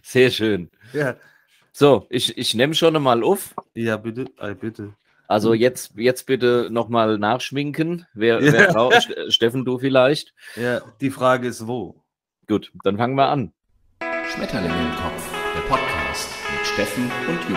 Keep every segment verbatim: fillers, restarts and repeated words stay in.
Sehr schön. Ja, So, ich, ich nehme schon mal auf. ja bitte, äh, bitte. Also jetzt, jetzt bitte nochmal nachschminken. Wer, Ja. wer braucht, Ste- Steffen, du vielleicht? Ja, die Frage ist wo. Gut, dann fangen wir an. Schmetterlinge im Kopf, der Podcast mit Steffen und Jo.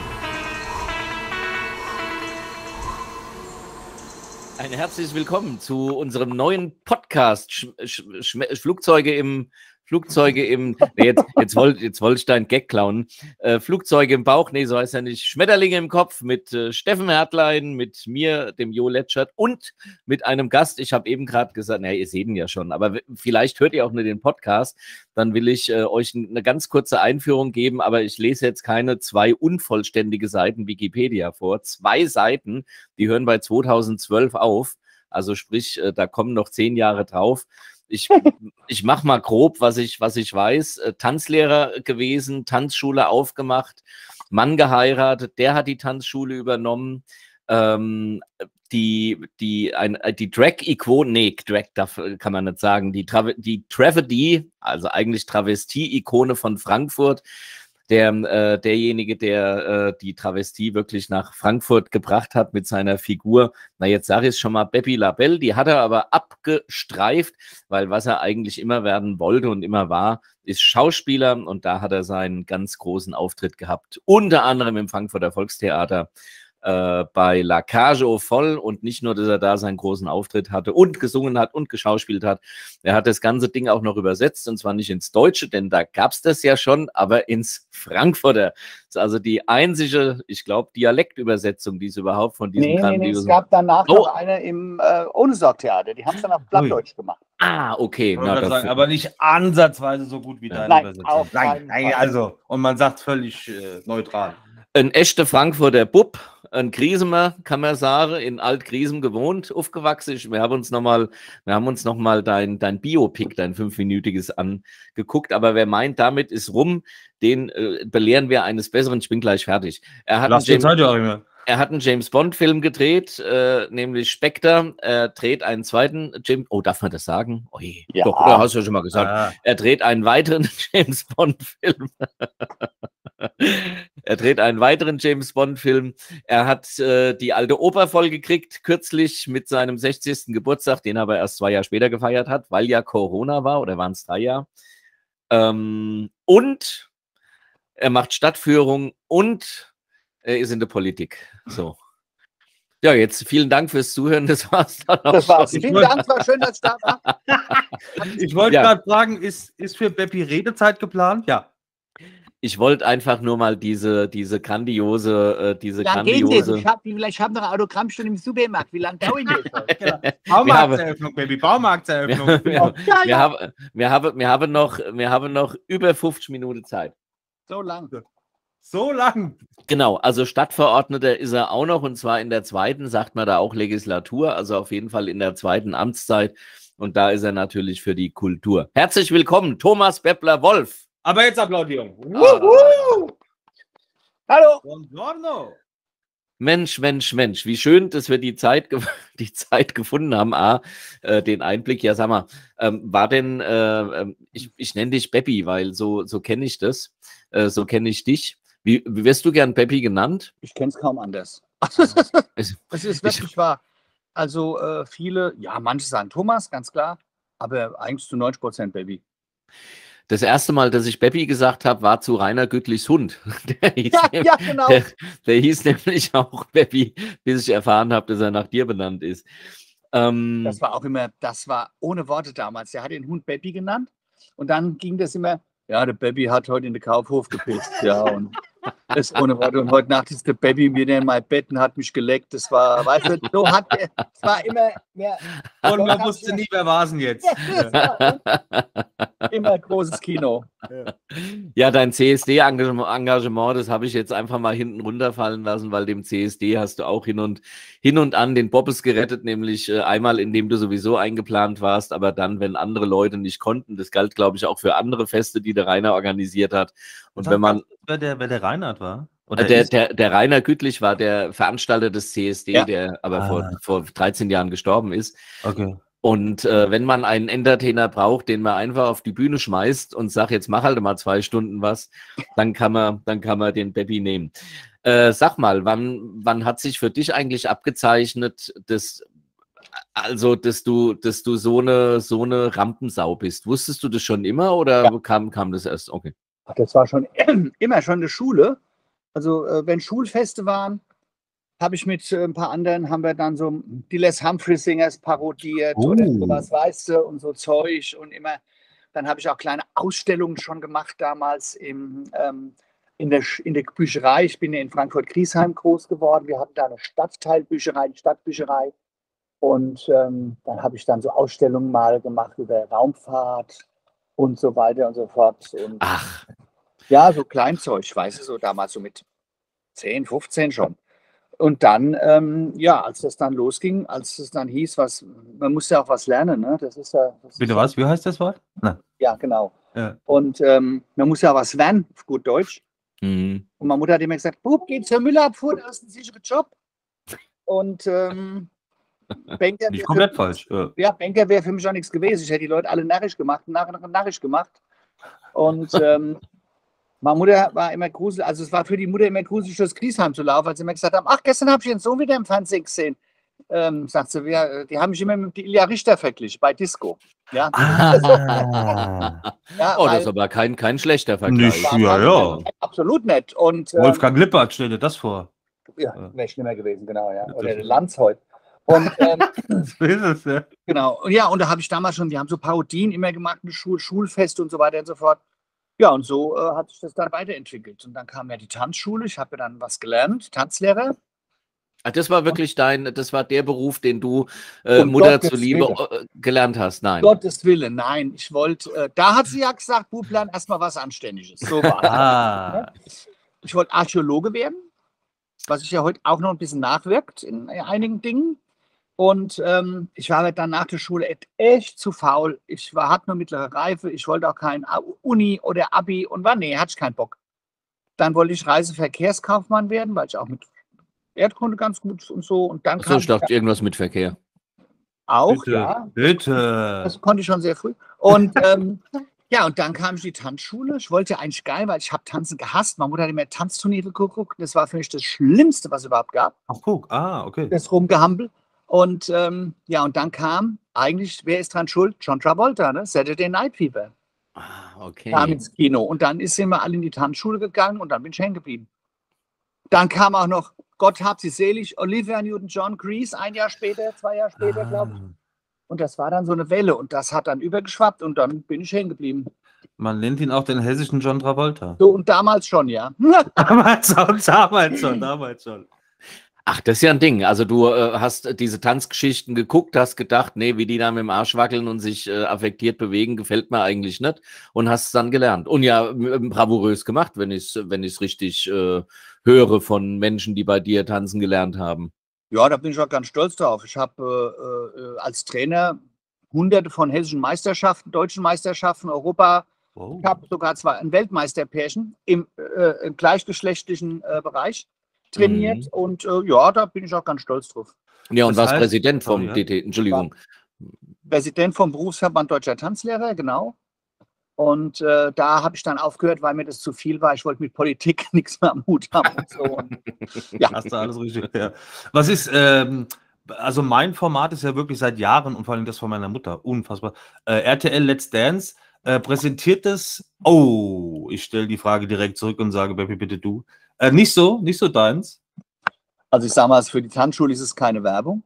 Ein herzliches Willkommen zu unserem neuen Podcast. Sch Sch Sch Flugzeuge im Flugzeuge im. Nee, jetzt jetzt wollte jetzt wollt ich deinen Gag klauen. Äh, Flugzeuge im Bauch, nee, so heißt er nicht. Schmetterlinge im Kopf mit äh, Steffen Hertlein, mit mir, dem Jo Letschert und mit einem Gast. Ich habe eben gerade gesagt, naja, ihr seht ihn ja schon, aber vielleicht hört ihr auch nur den Podcast. Dann will ich äh, euch eine ganz kurze Einführung geben, aber ich lese jetzt keine zwei unvollständige Seiten Wikipedia vor. Zwei Seiten, die hören bei zweitausendzwölf auf. Also sprich, äh, da kommen noch zehn Jahre drauf. Ich, ich mache mal grob, was ich, was ich weiß. Äh, Tanzlehrer gewesen, Tanzschule aufgemacht, Mann geheiratet, der hat die Tanzschule übernommen. Ähm, die, die, ein, die Drag-Ikone, nee, Drag darf, kann man nicht sagen, die, Tra die Travesty, also eigentlich Travestie-Ikone von Frankfurt, der, äh, derjenige, der äh, die Travestie wirklich nach Frankfurt gebracht hat mit seiner Figur. Na, jetzt sage ich es schon mal, Beppi LaBelle, die hat er aber abgestreift, weil was er eigentlich immer werden wollte und immer war, ist Schauspieler, und da hat er seinen ganz großen Auftritt gehabt, unter anderem im Frankfurter Volkstheater, äh, bei La Cage aux Folles, und nicht nur, dass er da seinen großen Auftritt hatte und gesungen hat und geschauspielt hat, er hat das ganze Ding auch noch übersetzt, und zwar nicht ins Deutsche, denn da gab es das ja schon, aber ins Frankfurter. Das ist also die einzige, ich glaube, Dialektübersetzung, die es überhaupt von diesem Nee, nee, nee, es grandiosen... gab danach Oh. noch eine im äh, Ohne-Sorg-Theater. Die haben es dann auf Plattdeutsch gemacht. Ah, okay. Ich wollte Na, gerade sagen, dafür- aber nicht ansatzweise so gut wie Ja. deine Nein, Übersetzung. auf Nein, keinen nein, Fall. also, und man sagt völlig äh, neutral. Ein echter Frankfurter Bub, ein Griesemer, kann man sagen, in Alt-Griesem gewohnt, aufgewachsen. Ich- Wir haben uns nochmal, wir haben uns noch mal dein, dein Biopic, dein fünfminütiges angeguckt, aber wer meint, damit ist rum, den äh, belehren wir eines Besseren. Ich bin gleich fertig. Er hat, einen Lass die James, Zeit ja auch immer. er hat einen James-Bond-Film gedreht, äh, nämlich Spectre. Er dreht einen zweiten James... Oh, darf man das sagen? Oh, je. Ja. Doch, oder hast du ja schon mal gesagt. Ah, Er dreht einen weiteren James-Bond-Film. Er dreht einen weiteren James-Bond-Film. Er hat äh, die alte Oper vollgekriegt, kürzlich mit seinem sechzigsten Geburtstag, den er aber erst zwei Jahre später gefeiert hat, weil ja Corona war, oder waren es drei Jahre. Ähm, und er macht Stadtführung und er ist in der Politik. So. Ja, jetzt vielen Dank fürs Zuhören. Das war's dann auch Das war's. schon. Vielen Dank, war schön, dass ich da war. ich wollte Ja. gerade fragen, ist, ist für Beppi Redezeit geplant? Ja. Ich wollte einfach nur mal diese, diese grandiose, äh, diese Wie lange geht das? grandiose. Ich hab, vielleicht haben wir eine Autogrammstunde im Supermarkt. Wie lange dauert das? Genau. Baumarktseröffnung, Baby, Baumarktseröffnung. Wir, wir, Ja, wir, ja. haben, wir, haben, wir, haben noch, wir haben noch über fünfzig Minuten Zeit. So lang. So lang. Genau, also Stadtverordneter ist er auch noch, und zwar in der zweiten, sagt man da auch Legislatur, also auf jeden Fall in der zweiten Amtszeit, und da ist er natürlich für die Kultur. Herzlich willkommen, Thomas Beppler-Wolf. Aber jetzt Applaudierung. Wuhu! Hallo. Buongiorno. Mensch, Mensch, Mensch, wie schön, dass wir die Zeit, ge die Zeit gefunden haben, A, äh, den Einblick. Ja, sag mal, ähm, war denn, äh, ähm, ich, ich nenne dich Beppi, weil so, so kenne ich das, äh, so kenne ich dich. Wie, wie wirst du gern Beppi genannt? Ich kenne es kaum anders. Es- Es ist wirklich wahr. Also äh, viele, ja, manche sagen Thomas, ganz klar, aber eigentlich zu neunzig Prozent Baby. Das erste Mal, dass ich Beppi gesagt habe, war zu Rainer Güttlichs Hund. Der hieß, Ja, nämlich- ja, genau. der, der hieß nämlich auch Beppi, bis ich erfahren habe, dass er nach dir benannt ist. Ähm, Das war auch immer, das war ohne Worte damals. Der hat den Hund Baby genannt und dann ging das immer, ja, der Baby hat heute in den Kaufhof gepisst, ja, und das ohne Worte. Und heute Nacht ist der Baby wieder in mein Bett und hat mich geleckt. Das war, weißt du, so hat der, es war immer, ja, Und man wusste nie, wer war es denn jetzt. das war immer großes Kino. Ja, dein C S D-Engagement, Engagement, das habe ich jetzt einfach mal hinten runterfallen lassen, weil dem C S D hast du auch hin und, hin und an den Bobbes gerettet, nämlich äh, einmal, indem du sowieso eingeplant warst, aber dann, wenn andere Leute nicht konnten. Das galt, glaube ich, auch für andere Feste, die der Rainer organisiert hat. Und wenn man, Wer der, wer der Reinhard war? äh, der, der, der Rainer Güttlich war der Veranstalter des C S D, Ja. der aber Ah. vor, vor dreizehn Jahren gestorben ist. Okay. Und äh, wenn man einen Entertainer braucht, den man einfach auf die Bühne schmeißt und sagt, jetzt mach halt mal zwei Stunden was, dann kann man, dann kann man den Beppi nehmen. Äh, sag mal, wann, wann hat sich für dich eigentlich abgezeichnet, dass, also, dass du, dass du so eine, so eine Rampensau bist? Wusstest du das schon immer oder Ja. kam, kam das erst? Okay. Ach, das war schon immer schon eine Schule. Also äh, wenn Schulfeste waren, habe ich mit äh, ein paar anderen, haben wir dann so die Les Humphrey Singers parodiert Oh. oder sowas, weißt du, und so Zeug und immer. Dann habe ich auch kleine Ausstellungen schon gemacht damals im, ähm, in, der, Sch- in der Bücherei. Ich bin ja in Frankfurt-Griesheim groß geworden. Wir hatten da eine Stadtteilbücherei, die Stadtbücherei. Und ähm, dann habe ich dann so Ausstellungen mal gemacht über Raumfahrt und so weiter und so fort. Und Ach, ja, so Kleinzeug, weißt du, so damals so mit zehn, fünfzehn schon. Und dann, ähm, ja, als das dann losging, als es dann hieß, was, man muss ja auch was lernen, ne? Das ist ja. Das Bitte ist was? Wie heißt das Wort? Nein. Ja, ja, genau. Ja. Und ähm, man muss ja was lernen, auf gut Deutsch. hm. Und meine Mutter hat immer gesagt, Bub, geh zur Müllabfuhr, das ist ein sicherer Job. Und ähm, Banker Nicht wäre komplett für, falsch. Ja. ja, Banker wäre für mich auch nichts gewesen. Ich hätte die Leute alle narrisch gemacht, nach, nach, narrisch gemacht. Und ähm, meine Mutter war immer gruselig, also es war für die Mutter immer gruselig, durchs Griesheim zu laufen, als sie immer gesagt haben, ach, gestern habe ich ihren Sohn wieder im Fernsehen gesehen. Ähm, sagt sie, ja, die haben mich immer mit Ilja Richter verglichen, bei Disco. Ja, Ah. ja Oh, das weil- ist aber kein, kein schlechter Vergleich. Nicht, ja, ja. absolut nett. Und ähm, Wolfgang Lippert, stell dir das vor. ja, wäre schlimmer gewesen, genau, ja. Ja, Oder das- der Landsheut. Und ähm, So ist es, ja. genau, und ja, und da habe ich damals schon, wir haben so Parodien immer gemacht, eine Schul Schulfeste und so weiter und so fort. Ja, und so äh, hat sich das dann weiterentwickelt. Und dann kam ja die Tanzschule, ich habe ja dann was gelernt, Tanzlehrer. Ach, das war wirklich dein, das war der Beruf, den du äh, Um Mutter Gottes zuliebe Willen. äh, gelernt hast. Nein. Gottes Willen, nein, ich wollte, äh, da hat sie ja gesagt, Bub, lern erstmal was Anständiges. So war es. Ah. Ich wollte Archäologe werden, was sich ja heute auch noch ein bisschen nachwirkt in einigen Dingen. Und ähm, ich war halt dann nach der Schule echt, echt zu faul. Ich war, hatte nur mittlere Reife, ich wollte auch kein A- Uni oder Abi und war, nee, hatte ich keinen Bock. Dann wollte ich Reiseverkehrskaufmann werden, weil ich auch mit Erdkunde ganz gut und so. Und dann Achso, kam ich dachte, irgendwas mit Verkehr. auch, Bitte, ja, bitte. das konnte ich schon sehr früh. Und ähm, ja, und dann kam ich in die Tanzschule. Ich wollte ja eigentlich geil, weil ich habe Tanzen gehasst. Meine Mutter hat immer Tanzturniere geguckt. Das war für mich das Schlimmste, was es überhaupt gab. Ach, guck. Ah, okay. Das Rumgehampel. Und ähm, ja, und dann kam eigentlich, wer ist dran schuld? John Travolta, ne? Saturday Night Fever. Ah, Kam okay. ins Kino. Und dann ist sind wir alle in die Tanzschule gegangen und dann bin ich hängen geblieben. Dann kam auch noch, Gott hab sie selig, Olivia Newton-John, Grease, ein Jahr später, zwei Jahre später, glaube ich. Ah. Und das war dann so eine Welle und das hat dann übergeschwappt und dann bin ich hängen geblieben. Man nennt ihn auch den hessischen John Travolta. So, und damals schon, ja. Damals schon, damals schon, damals schon. Ach, das ist ja ein Ding. Also du äh, hast diese Tanzgeschichten geguckt, hast gedacht, nee, wie die da mit dem Arsch wackeln und sich äh, affektiert bewegen, gefällt mir eigentlich nicht. Und hast es dann gelernt. Und ja, m- bravourös gemacht, wenn ich es wenn ich's richtig äh, höre von Menschen, die bei dir tanzen gelernt haben. Ja, da bin ich auch ganz stolz drauf. Ich habe äh, äh, als Trainer hunderte von hessischen Meisterschaften, deutschen Meisterschaften, Europa, Wow. ich habe sogar zwei ein Weltmeisterpärchen im, äh, im gleichgeschlechtlichen äh, Bereich trainiert. Mhm. Und äh, ja, da bin ich auch ganz stolz drauf. Ja, und Das warst heißt- Präsident vom Sorry, ja. D T, Entschuldigung. Präsident vom Berufsverband Deutscher Tanzlehrer, genau. Und äh, da habe ich dann aufgehört, weil mir das zu viel war. Ich wollte mit Politik nichts mehr am Hut haben und so. Und, ja, Hast du alles richtig. Ja. Was ist, ähm, also mein Format ist ja wirklich seit Jahren und vor allem das von meiner Mutter, unfassbar. Äh, R T L Let's Dance äh, präsentiert es, oh, ich stelle die Frage direkt zurück und sage, Beppi, bitte du. Äh, nicht so, nicht so deins. also ich sage mal, für die Tanzschule ist es keine Werbung.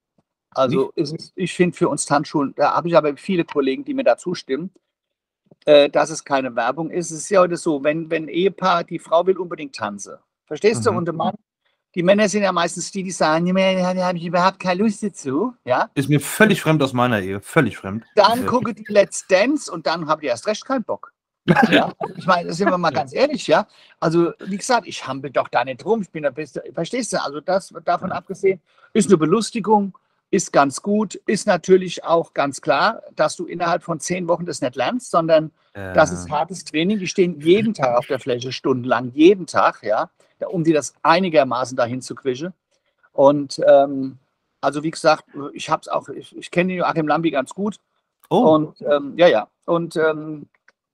Also ist es, ich finde für uns Tanzschulen, da habe ich aber viele Kollegen, die mir da zustimmen, äh, dass es keine Werbung ist. Es ist ja heute so, wenn, wenn ein Ehepaar, die Frau will unbedingt tanzen. Verstehst du? Mhm. Und der Mann, die Männer sind ja meistens die, die sagen, nee, da habe ich überhaupt keine Lust dazu. Ja? Ist mir völlig fremd aus meiner Ehe, völlig fremd. Dann Äh, gucke die Let's Dance und dann habt ihr erst recht keinen Bock. Ja? Ich meine, sind wir mal ganz ehrlich, ja. Also, wie gesagt, ich hampel doch da nicht rum, ich bin der Beste. Verstehst du? Also, das davon Ja. abgesehen, ist eine Belustigung, ist ganz gut, ist natürlich auch ganz klar, dass du innerhalb von zehn Wochen das nicht lernst, sondern äh, das ist hartes Training. Die stehen jeden Tag auf der Fläche, stundenlang, jeden Tag, ja, um die das einigermaßen dahin zu quischen. Und ähm, Also wie gesagt, ich habe es auch, ich, ich kenne den Joachim Lambi ganz gut. Oh, Und ähm, ja, ja. Und ähm,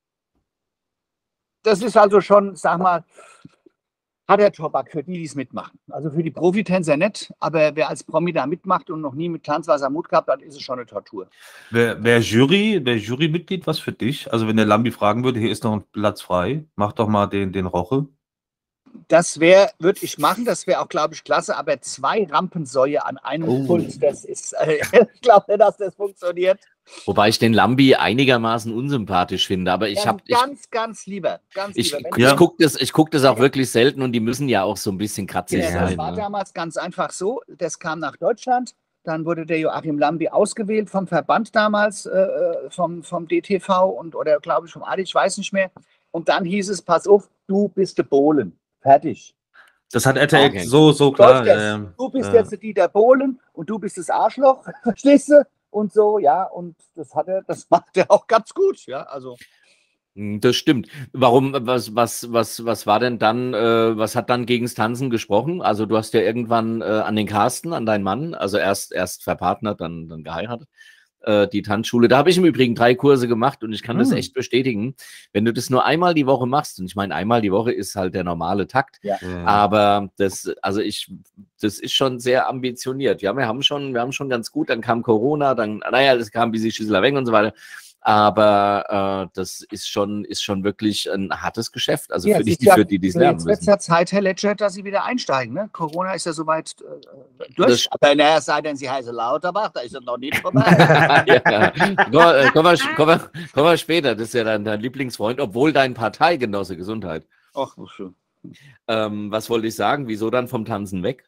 das ist also schon, sag mal, harter Tobak für die, die es mitmachen. Also für die Profitänzer nicht, aber wer als Promi da mitmacht und noch nie mit Tanzwasser Mut gehabt hat, ist es schon eine Tortur. wer, wer Jury, wer Jurymitglied, was für dich? Also wenn der Lambi fragen würde, hier ist noch ein Platz frei, mach doch mal den, den Roche. Das wäre, würde ich machen, das wäre auch, glaube ich, klasse, aber zwei Rampensäue an einem Oh. Pult, das ist, äh, ich glaube nicht, dass das funktioniert. Wobei ich den Lambi einigermaßen unsympathisch finde, aber ich Ganz, habe ich, ganz, ganz lieber, ganz ich, lieber. Wenn ich Ja. gucke das, ich guck das auch wirklich selten und die müssen ja auch so ein bisschen kratzig Ja, das sein. war Ne? damals ganz einfach so. Das kam nach Deutschland. Dann wurde der Joachim Lambi ausgewählt vom Verband damals, äh, vom, vom D T V und oder glaube ich vom A D, ich weiß nicht mehr. Und dann hieß es, pass auf, du bist der Bohlen. Fertig. Das hat R T L Okay. so, so klar. Läuft jetzt. ähm, Du bist äh, jetzt der Dieter Bohlen und du bist das Arschloch, verstehst du? Und so, ja, und das hat er, das macht er auch ganz gut, ja. Also Hm, Das stimmt. Warum, was, was, was, was war denn dann, äh, was hat dann gegens Tanzen gesprochen? Also du hast ja irgendwann äh, an den Carsten, an deinen Mann, also erst, erst verpartnert, dann, dann geheiratet, äh, die Tanzschule. Da habe ich im Übrigen drei Kurse gemacht und ich kann das Hm. echt bestätigen. Wenn du das nur einmal die Woche machst, und ich meine, einmal die Woche ist halt der normale Takt, äh, aber das, also ich, das ist schon sehr ambitioniert. Ja, wir haben schon, wir haben schon ganz gut, dann kam Corona, dann, naja, das kam ein bisschen Schüsseler weg und so weiter. Aber äh, das ist schon, ist schon wirklich ein hartes Geschäft. Also ja, für die, es ist ja- für die, die es so, lernen jetzt wird es müssen. ja Zeit, Herr Ledger, dass Sie wieder einsteigen. Ne? Corona ist ja soweit äh, durch. Das- Aber naja, es sei denn, Sie heißen Lauterbach, da ist er noch nicht vorbei. ja, komm, äh, kommen, wir, kommen, wir, kommen wir später. Das ist ja dein, dein Lieblingsfreund, obwohl dein Parteigenosse, Gesundheit. Ach, so schön. Ähm, was wollte ich sagen? Wieso dann vom Tanzen weg?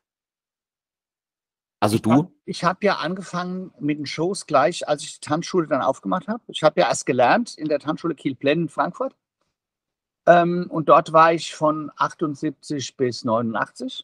Also Ich hab- du? Ich habe ja angefangen mit den Shows gleich, als ich die Tanzschule dann aufgemacht habe. Ich habe ja erst gelernt in der Tanzschule Kiel-Plenn in Frankfurt. Ähm, und dort war ich von achtundsiebzig bis neunundachtzig.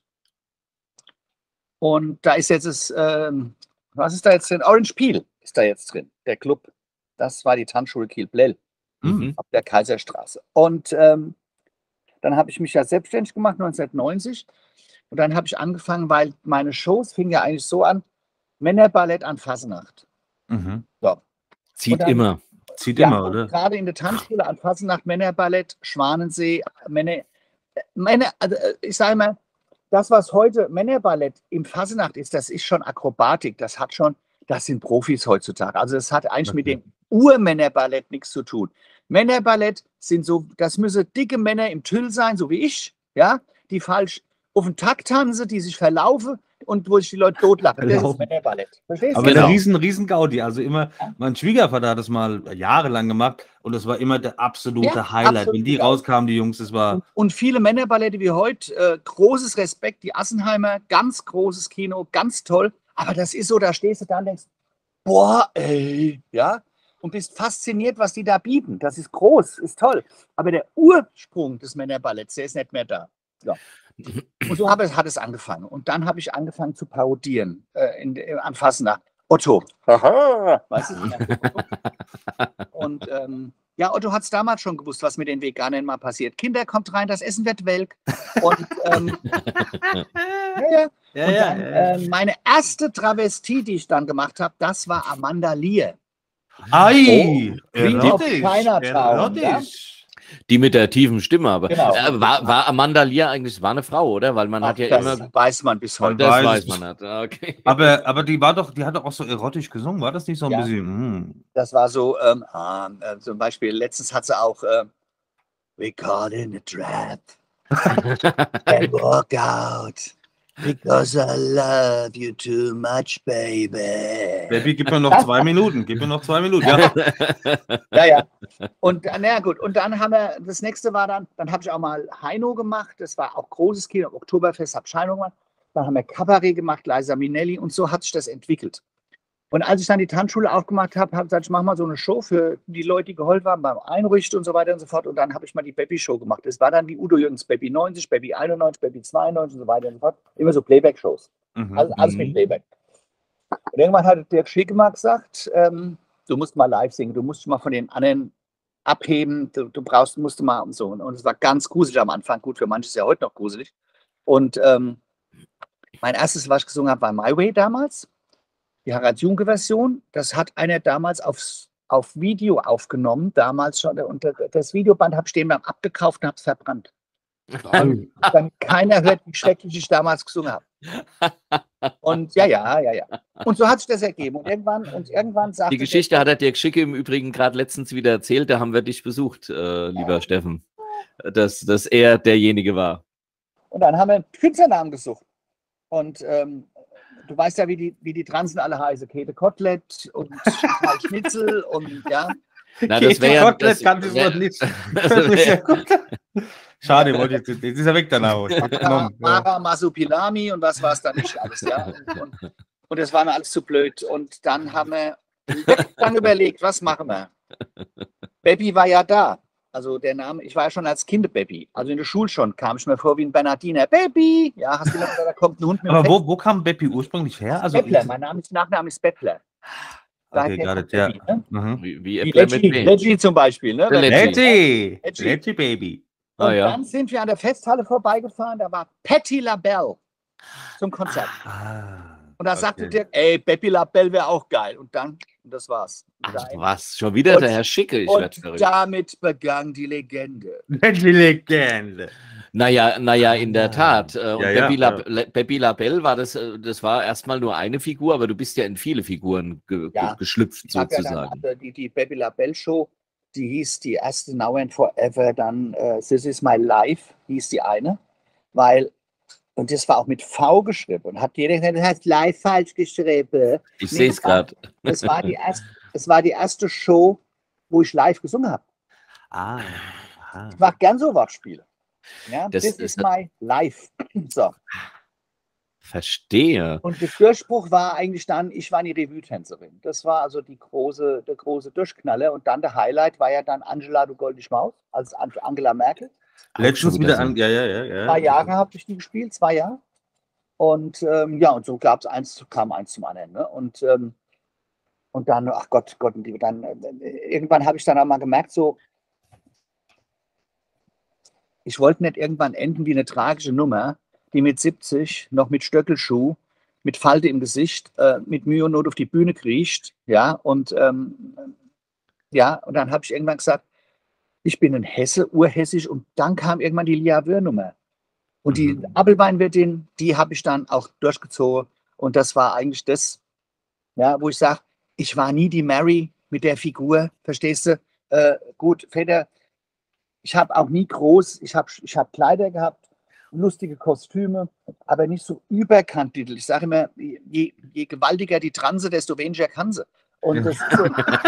Und da ist jetzt das, ähm, was ist da jetzt drin? Orange Peel ist da jetzt drin, der Club. Das war die Tanzschule Kiel-Plell Mhm. auf der Kaiserstraße. Und ähm, dann habe ich mich ja selbstständig gemacht, neunzehnhundertneunzig. Und dann habe ich angefangen, weil meine Shows fingen ja eigentlich so an, Männerballett an Fasnacht. mhm. So. Zieht Und dann- immer. Zieht Ja, immer, und oder? gerade in der Tanzschule an Fasnacht, Männerballett, Schwanensee, Männer, äh, Männer, also äh, ich sage mal, das, was heute Männerballett im Fasnacht ist, das ist schon Akrobatik, das hat schon, das sind Profis heutzutage. Also das hat eigentlich mit Okay. dem Urmännerballett nichts zu tun. Männerballett sind so, das müssen dicke Männer im Tüll sein, so wie ich, ja, die falsch auf den Takt tanzen, die sich verlaufen und wo sich die Leute totlachen. Das ist Verlaufen. Männerballett. Verstehst du? Aber Genau. eine riesen, riesen Gaudi. Also immer, mein Schwiegervater hat das mal jahrelang gemacht und das war immer der absolute Ja, Highlight. absolut, Wenn die ja. rauskamen, die Jungs, das war. Und, und viele Männerballette wie heute, äh, großes Respekt, die Assenheimer, ganz großes Kino, ganz toll. Aber das ist so, da stehst du da und denkst, boah, ey, ja, und bist fasziniert, was die da bieten. Das ist groß, ist toll. Aber der Ursprung des Männerballetts, der ist nicht mehr da. Ja. Und so hab es, hat es angefangen. Und dann habe ich angefangen zu parodieren äh, in, äh, an Fasnacht. Otto. Aha. Weißt du? Und ähm, ja, Otto hat es damals schon gewusst, was mit den Veganern mal passiert. Kinder, kommt rein, das Essen wird welk. Und, ähm, ja, ja. Und dann, äh, meine erste Travestie, die ich dann gemacht habe, das war Amanda Lear. Ei! Queen of Chinatown, erotisch. Die mit der tiefen Stimme, aber Genau. äh, war, war Amanda Lear eigentlich, war eine Frau, oder? Weil man hat ja das immer, weiß man bis heute. das weiß weiß es man nicht. Okay. Aber, aber die war doch, die hat doch auch so erotisch gesungen, war das nicht so ein Ja. bisschen? mm. Das war so, ähm, ah, äh, zum Beispiel, letztens hat sie auch äh, We caught in a trap and walk out because I love you too much, baby. Baby, gib mir noch zwei Minuten, gib mir noch zwei Minuten. Ja. Ja, ja. Und äh, na ja, gut. Und dann haben wir, das nächste war dann, dann habe ich auch mal Heino gemacht. Das war auch großes Kino, Oktoberfest, habe ich Heino gemacht. Dann haben wir Kabarett gemacht, Liza Minnelli und so hat sich das entwickelt. Und als ich dann die Tanzschule aufgemacht habe, habe ich gesagt, ich mache mal so eine Show für die Leute, die geholfen haben beim Einrichten und so weiter und so fort. Und dann habe ich mal die Baby-Show gemacht. Das war dann die Udo Jürgens Baby neunzig, Baby einundneunzig, Baby zweiundneunzig und so weiter und so fort. Immer so Playback-Shows. Mhm. Also alles mit Playback. Und irgendwann hat der Schickemar gesagt, ähm, du musst mal live singen, du musst dich mal von den anderen abheben, du, du brauchst, musst du mal und so. Und es war ganz gruselig am Anfang, gut, für manche ist ja heute noch gruselig. Und ähm, mein erstes, was ich gesungen habe, war My Way damals. die Harald Junke-Version, das hat einer damals aufs, auf Video aufgenommen, damals schon. Und das Videoband habe ich dem dann abgekauft und habe es verbrannt. Dann, dann keiner hört, wie schrecklich ich damals gesungen habe. Und ja, ja, ja, ja. Und so hat sich das ergeben. Und irgendwann, und irgendwann sagte Die Geschichte der, hat der Dirk Schicke im Übrigen gerade letztens wieder erzählt. Da haben wir dich besucht, äh, lieber Ja. Steffen. Dass, dass er derjenige war. Und dann haben wir einen Künstlernamen gesucht. Und ähm, du weißt ja, wie die, wie die Transen alle heißen. Käthe Kotelett und Karl Schnitzel und ja. Na, das wäre ja. Kotelett Das kann ich wär, noch nicht. das wär, Schade, wollte ich jetzt. Jetzt ist er weg danach. Mara, Mara Masupilami und was war es dann nicht alles, ja. Und, und, und das war mir alles zu blöd. Und dann haben wir dann überlegt, was machen wir? Baby war ja da. Also der Name, ich war ja schon als Kind Baby. Also in der Schule schon kam ich mir vor wie ein Bernardiner. Baby! Ja, hast du noch, da kommt ein Hund mit dem Aber wo, wo kam Beppi ursprünglich her? Also, Bettler, mein Name ist, Nachname ist Bettler. okay, got it, ja. Ne? Mhm. wie wie Wie Äppler mit Leggy, B. Leggy zum Beispiel. Ne? Der Leggy. Letty! Letty. Letty Baby. Und Ah, ja. dann sind wir an der Festhalle vorbeigefahren, da war Patti LaBelle zum Konzert. Ah, Und da okay. sagte Dirk, ey, Patti LaBelle wäre auch geil. Und dann, und das war's. Ach, Nein. was? Schon wieder Und- der Herr Schicke? Ich werde Und verrückt. damit begann die Legende. Letty Legende. Naja, naja, in der Ah. Tat. Äh, Und Ja, ja, Peppi ja. Lab- Le- Peppi LaBelle war das, äh, das war erstmal nur eine Figur, aber du bist ja in viele Figuren ge Ja. ge geschlüpft, Ich habe ja dann sozusagen. also die, die Patti LaBelle Show, die hieß die erste Now and Forever, dann äh, This Is My Life, hieß die eine, weil, und das war auch mit V geschrieben und hat jeder gesagt, du hast live falsch geschrieben. Ich Nee, sehe es das war- gerade. Es war, die erste, es war die erste Show, wo ich live gesungen habe. Ah. Aha. Ich mache gern so Wortspiele. Ja, Das This ist- is my life. So. Verstehe. Und der Durchbruch war eigentlich dann, ich war die Revue-Tänzerin. Das war also die große, der große Durchknaller. Und dann der Highlight war ja dann Angela, du goldene Maus, als An- Angela Merkel. Letztens schon wieder wieder so. an. Ja, ja, ja. ja. Zwei Jahre habe ich die gespielt, zwei Jahre. Und ähm, ja, und so gab's eins, kam eins zum anderen. Ne? Und, ähm, und dann, ach Gott, Gott, und die- dann, äh, irgendwann habe ich dann auch mal gemerkt, so, ich wollte nicht irgendwann enden wie eine tragische Nummer, die mit siebzig noch mit Stöckelschuh, mit Falte im Gesicht, äh, mit Mühe und Not auf die Bühne kriecht. Ja, und, ähm, ja, und dann habe ich irgendwann gesagt, ich bin ein Hesse, urhessisch. Und dann kam irgendwann die Lia Wöhr-Nummer. Und die Mhm. Apfelweinwirtin, die habe ich dann auch durchgezogen. Und das war eigentlich das, ja, wo ich sage, ich war nie die Mary mit der Figur, verstehst du? Äh, gut, Väter, ich habe auch nie groß, ich habe ich hab Kleider gehabt, lustige Kostüme, aber nicht so überkandidel. Ich sage immer, je, je gewaltiger die Transe, desto weniger kann sie. Und das ist so,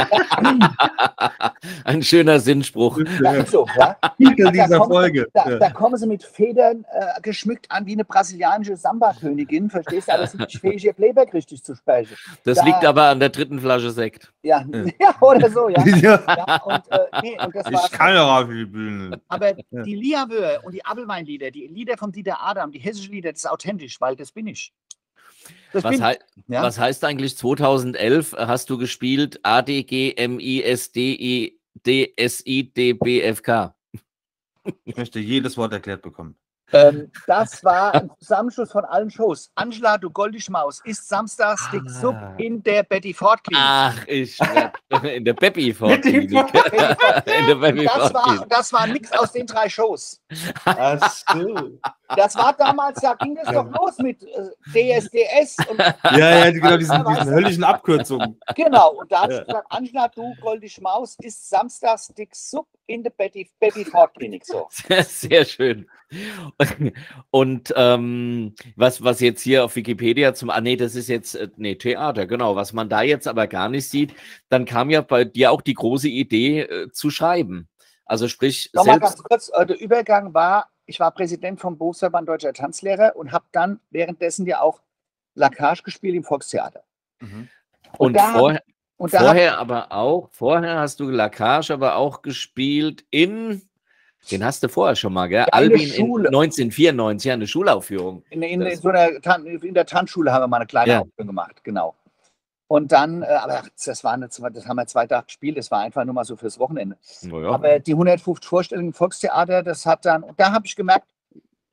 Ein schöner Sinnspruch. ja, ist so, ja. Titel Da dieser kommen- Folge. Da, Ja. da kommen sie mit Federn äh, geschmückt an wie eine brasilianische Samba-Königin, verstehst du? Aber sind nicht fähig, ihr Playback richtig zu sprechen. Das Da- liegt aber an der dritten Flasche Sekt. Ja, Ja. ja oder so, ja. Ja. ja und, äh, nee, und das war, Ich kann ja auf die Bühne. aber Ja. die Lia Wöhr und die Apfelweinlieder, die Lieder von Dieter Adam, die hessischen Lieder, das ist authentisch, weil das bin ich. Das Was, bin hei ich. Ja? was heißt eigentlich zweitausendelf hast du gespielt A D G M I S D I D S I D B F K? Ich möchte jedes Wort erklärt bekommen. Ähm, das war ein Zusammenschluss von allen Shows. Angela, du goldige Maus, ist samstags Ah. Dick Sub in der Betty Ford Klinik. Ach, ich in der Peppi Ford Betty Klinik. In der Und Peppi das Ford war, Klinik. das war ein Mix aus den drei Shows. Ach so. Das war damals, da ging es doch los mit äh, D S D S. Und, Ja, ja, genau, diesen, diesen höllischen Abkürzungen. genau, und da hat Ja. sie gesagt, Angela, du goldige Maus, ist samstags Dick Sub in der Betty, Betty Ford Klinik. So. Sehr, sehr schön. Und ähm, was, was jetzt hier auf Wikipedia zum, ah nee, das ist jetzt, äh, nee, Theater, genau, was man da jetzt aber gar nicht sieht, dann kam ja bei dir auch die große Idee äh, zu schreiben. Also sprich, Nochmal selbst, ganz kurz, äh, der Übergang war, ich war Präsident vom Berufsverband Deutscher Tanzlehrer und habe dann währenddessen ja auch Lacage gespielt im Volkstheater. Mhm. und da hab- vorher, Und da hab- vorher aber auch, vorher hast du Lacage aber auch gespielt in, den hast du vorher schon mal, gell? in der Albin in Schule. neunzehnhundertvierundneunzig, ja, eine Schulaufführung. In, in, in, Das- so einer Tan in der Tanzschule haben wir mal eine kleine Ja. Aufführung gemacht, genau. Und dann, äh, aber das, war eine, das haben wir zwei Tage gespielt, das war einfach nur mal so fürs Wochenende. Naja. Aber die hundertfünfzig Vorstellungen im Volkstheater, das hat dann, und da habe ich gemerkt,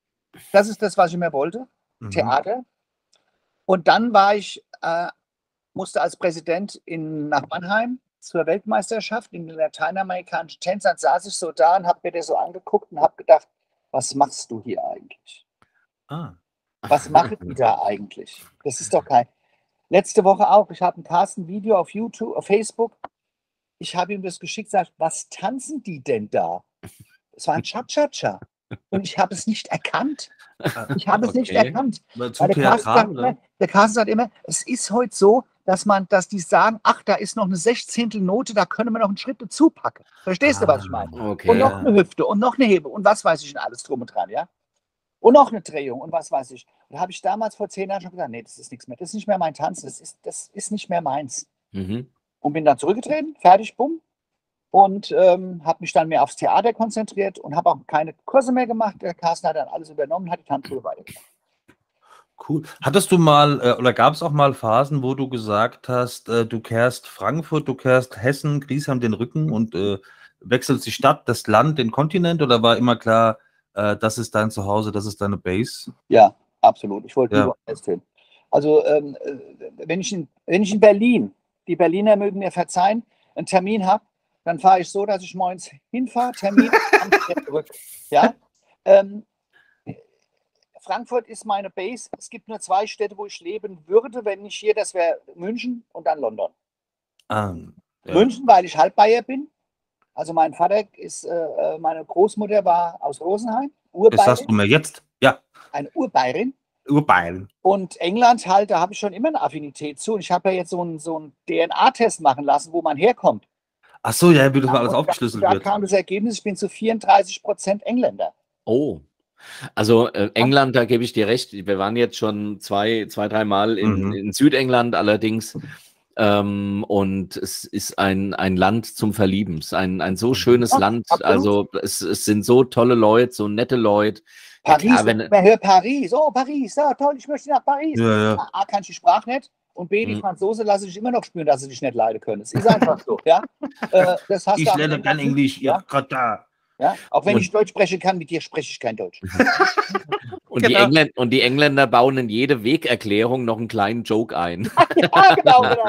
das ist das, was ich mir wollte, Mhm. Theater. Und dann war ich, äh, musste als Präsident in, nach Mannheim zur Weltmeisterschaft in den lateinamerikanischen Tänzern, saß ich so da und habe mir das so angeguckt und habe gedacht, was machst du hier eigentlich? Ah. Was machen die da eigentlich? Das ist doch kein... Letzte Woche auch, ich habe ein Carsten-Video auf YouTube, auf Facebook. Ich habe ihm das geschickt, gesagt, was tanzen die denn da? Es war ein Cha-Cha-Cha. Und ich habe es nicht erkannt. Ich habe es Okay. nicht erkannt. Zu Weil der, Carsten theatral, sagt oder? immer, der Carsten sagt immer, es ist heute so, dass man, dass die sagen, ach, da ist noch eine Sechzehntel Note, da können wir noch einen Schritt dazu packen. Verstehst du, was ich meine? Okay. Und noch eine Hüfte und noch eine Hebe und was weiß ich und alles drum und dran, ja? Und noch eine Drehung und was weiß ich. Und da habe ich damals vor zehn Jahren schon gesagt, nee, das ist nichts mehr. Das ist nicht mehr mein Tanz, das ist, das ist nicht mehr meins. Mhm. Und bin dann zurückgetreten, fertig, bumm. Und ähm, habe mich dann mehr aufs Theater konzentriert und habe auch keine Kurse mehr gemacht. Der Carsten hat dann alles übernommen, hat die Tanzschule weitergemacht. Cool. Hattest du mal, äh, oder gab es auch mal Phasen, wo du gesagt hast, äh, du kehrst Frankfurt, du kehrst Hessen, Griesheim den Rücken und äh, wechselst die Stadt, das Land, den Kontinent, oder war immer klar, äh, das ist dein Zuhause, das ist deine Base? Ja, absolut. Ich wollte Ja. nie woanders hin. Also, ähm, äh, wenn, ich in, wenn ich in Berlin, die Berliner mögen mir verzeihen, einen Termin habe, dann fahre ich so, dass ich morgens hinfahre, Termin, und wieder zurück. Ja? Ähm, Frankfurt ist meine Base. Es gibt nur zwei Städte, wo ich leben würde, wenn nicht hier, das wäre München und dann London. Ah, ja. München, weil ich Halbbayer bin. Also mein Vater ist, äh, meine Großmutter war aus Rosenheim, Das sagst du Urbayerin, mir jetzt. Ja, eine Urbayerin. Urbayern. Und England halt, da habe ich schon immer eine Affinität zu. Und ich habe ja jetzt so einen, so einen D N A-Test machen lassen, wo man herkommt. Ach so, ja, wie das mal alles Und aufgeschlüsselt da, da wird. kam das Ergebnis, ich bin zu vierunddreißig Prozent Engländer. Oh. Also äh, England, da gebe ich dir recht. Wir waren jetzt schon zwei, zwei, drei Mal in, Mhm. in Südengland allerdings. Ähm, und es ist ein, ein Land zum Verlieben. Es ist ein, ein so schönes Ja, Land. absolut. Also es, es sind so tolle Leute, so nette Leute. Ja, Paris, klar, wenn, man hört Paris, oh Paris, ja toll, ich möchte nach Paris. Ja, ja. A, kann ich die Sprache nicht und B, die Mhm. Franzose lasse ich immer noch spüren, dass sie dich nicht leiden können. Es ist einfach so, ja. Äh, das hast Ich du aber lerne in gern England Englisch, nicht, ja, ja. gerade da. Ja. Auch wenn Und- ich Deutsch sprechen kann, mit dir spreche ich kein Deutsch. und, die Genau. Engländer, und die Engländer bauen in jede Wegerklärung noch einen kleinen Joke ein. Ja, genau, genau.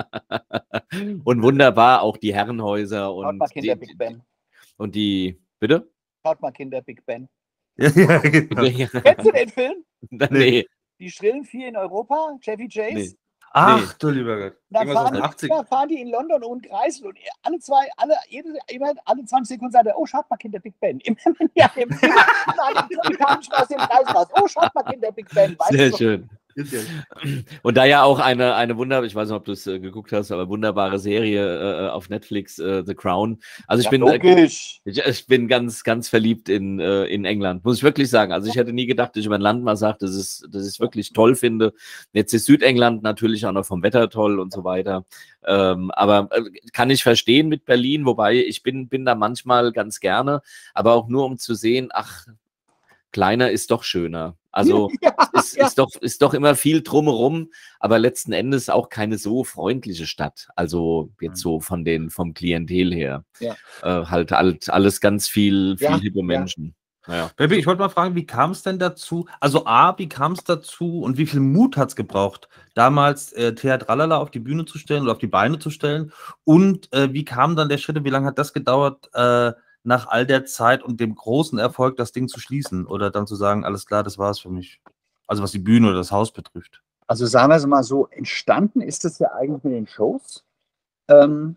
Und wunderbar auch die Herrenhäuser Schaut und mal Kinder die, Big Ben. und die, bitte? Schaut mal Kinder Big Ben. Ja, ja, genau. Kennst du den Film? Nee. Die schrillen vier in Europa, Chevy Chase. Nee. Ach, du lieber Gott. Dann Irgendwas aus fahren den die, achtzig. ja, fahren die in London und Kreisel und alle zwei, alle, jede, immer, alle zwanzig Sekunden sagt er, oh, schaut mal, Kinder Big Ben. Immer, ja, im Film, die kamen schon aus dem Kreis raus. Oh, schaut mal, Kinder Big Ben. Weißt Sehr du? schön. Und da ja auch eine, eine wunderbare, ich weiß nicht, ob du es äh, geguckt hast, aber wunderbare Serie äh, auf Netflix, äh, The Crown. Also ich Ja, bin, äh, logisch. ich, ich bin ganz, ganz verliebt in, äh, in England, muss ich wirklich sagen. Also ich hätte nie gedacht, dass ich über ein Land mal sage, dass ich das ist wirklich toll finde. Jetzt ist Südengland natürlich auch noch vom Wetter toll und so weiter. Ähm, aber äh, kann ich verstehen mit Berlin, wobei ich bin, bin da manchmal ganz gerne, aber auch nur um zu sehen, ach, kleiner ist doch schöner. Also Ja, ist, ja. ist, doch, ist doch immer viel drumherum, aber letzten Endes auch keine so freundliche Stadt. Also jetzt so von den, vom Klientel her. Ja. Äh, halt, halt alles ganz viel, viel Ja, liebe ja. Menschen. Ja. Baby, ich wollte mal fragen, wie kam es denn dazu? Also A, wie kam es dazu und wie viel Mut hat es gebraucht, damals äh, Theatralala auf die Bühne zu stellen oder auf die Beine zu stellen? Und äh, wie kam dann der Schritt, wie lange hat das gedauert, äh, nach all der Zeit und dem großen Erfolg das Ding zu schließen oder dann zu sagen, alles klar, das war's für mich? Also was die Bühne oder das Haus betrifft. Also sagen wir es mal so, entstanden ist es ja eigentlich mit den Shows, ähm,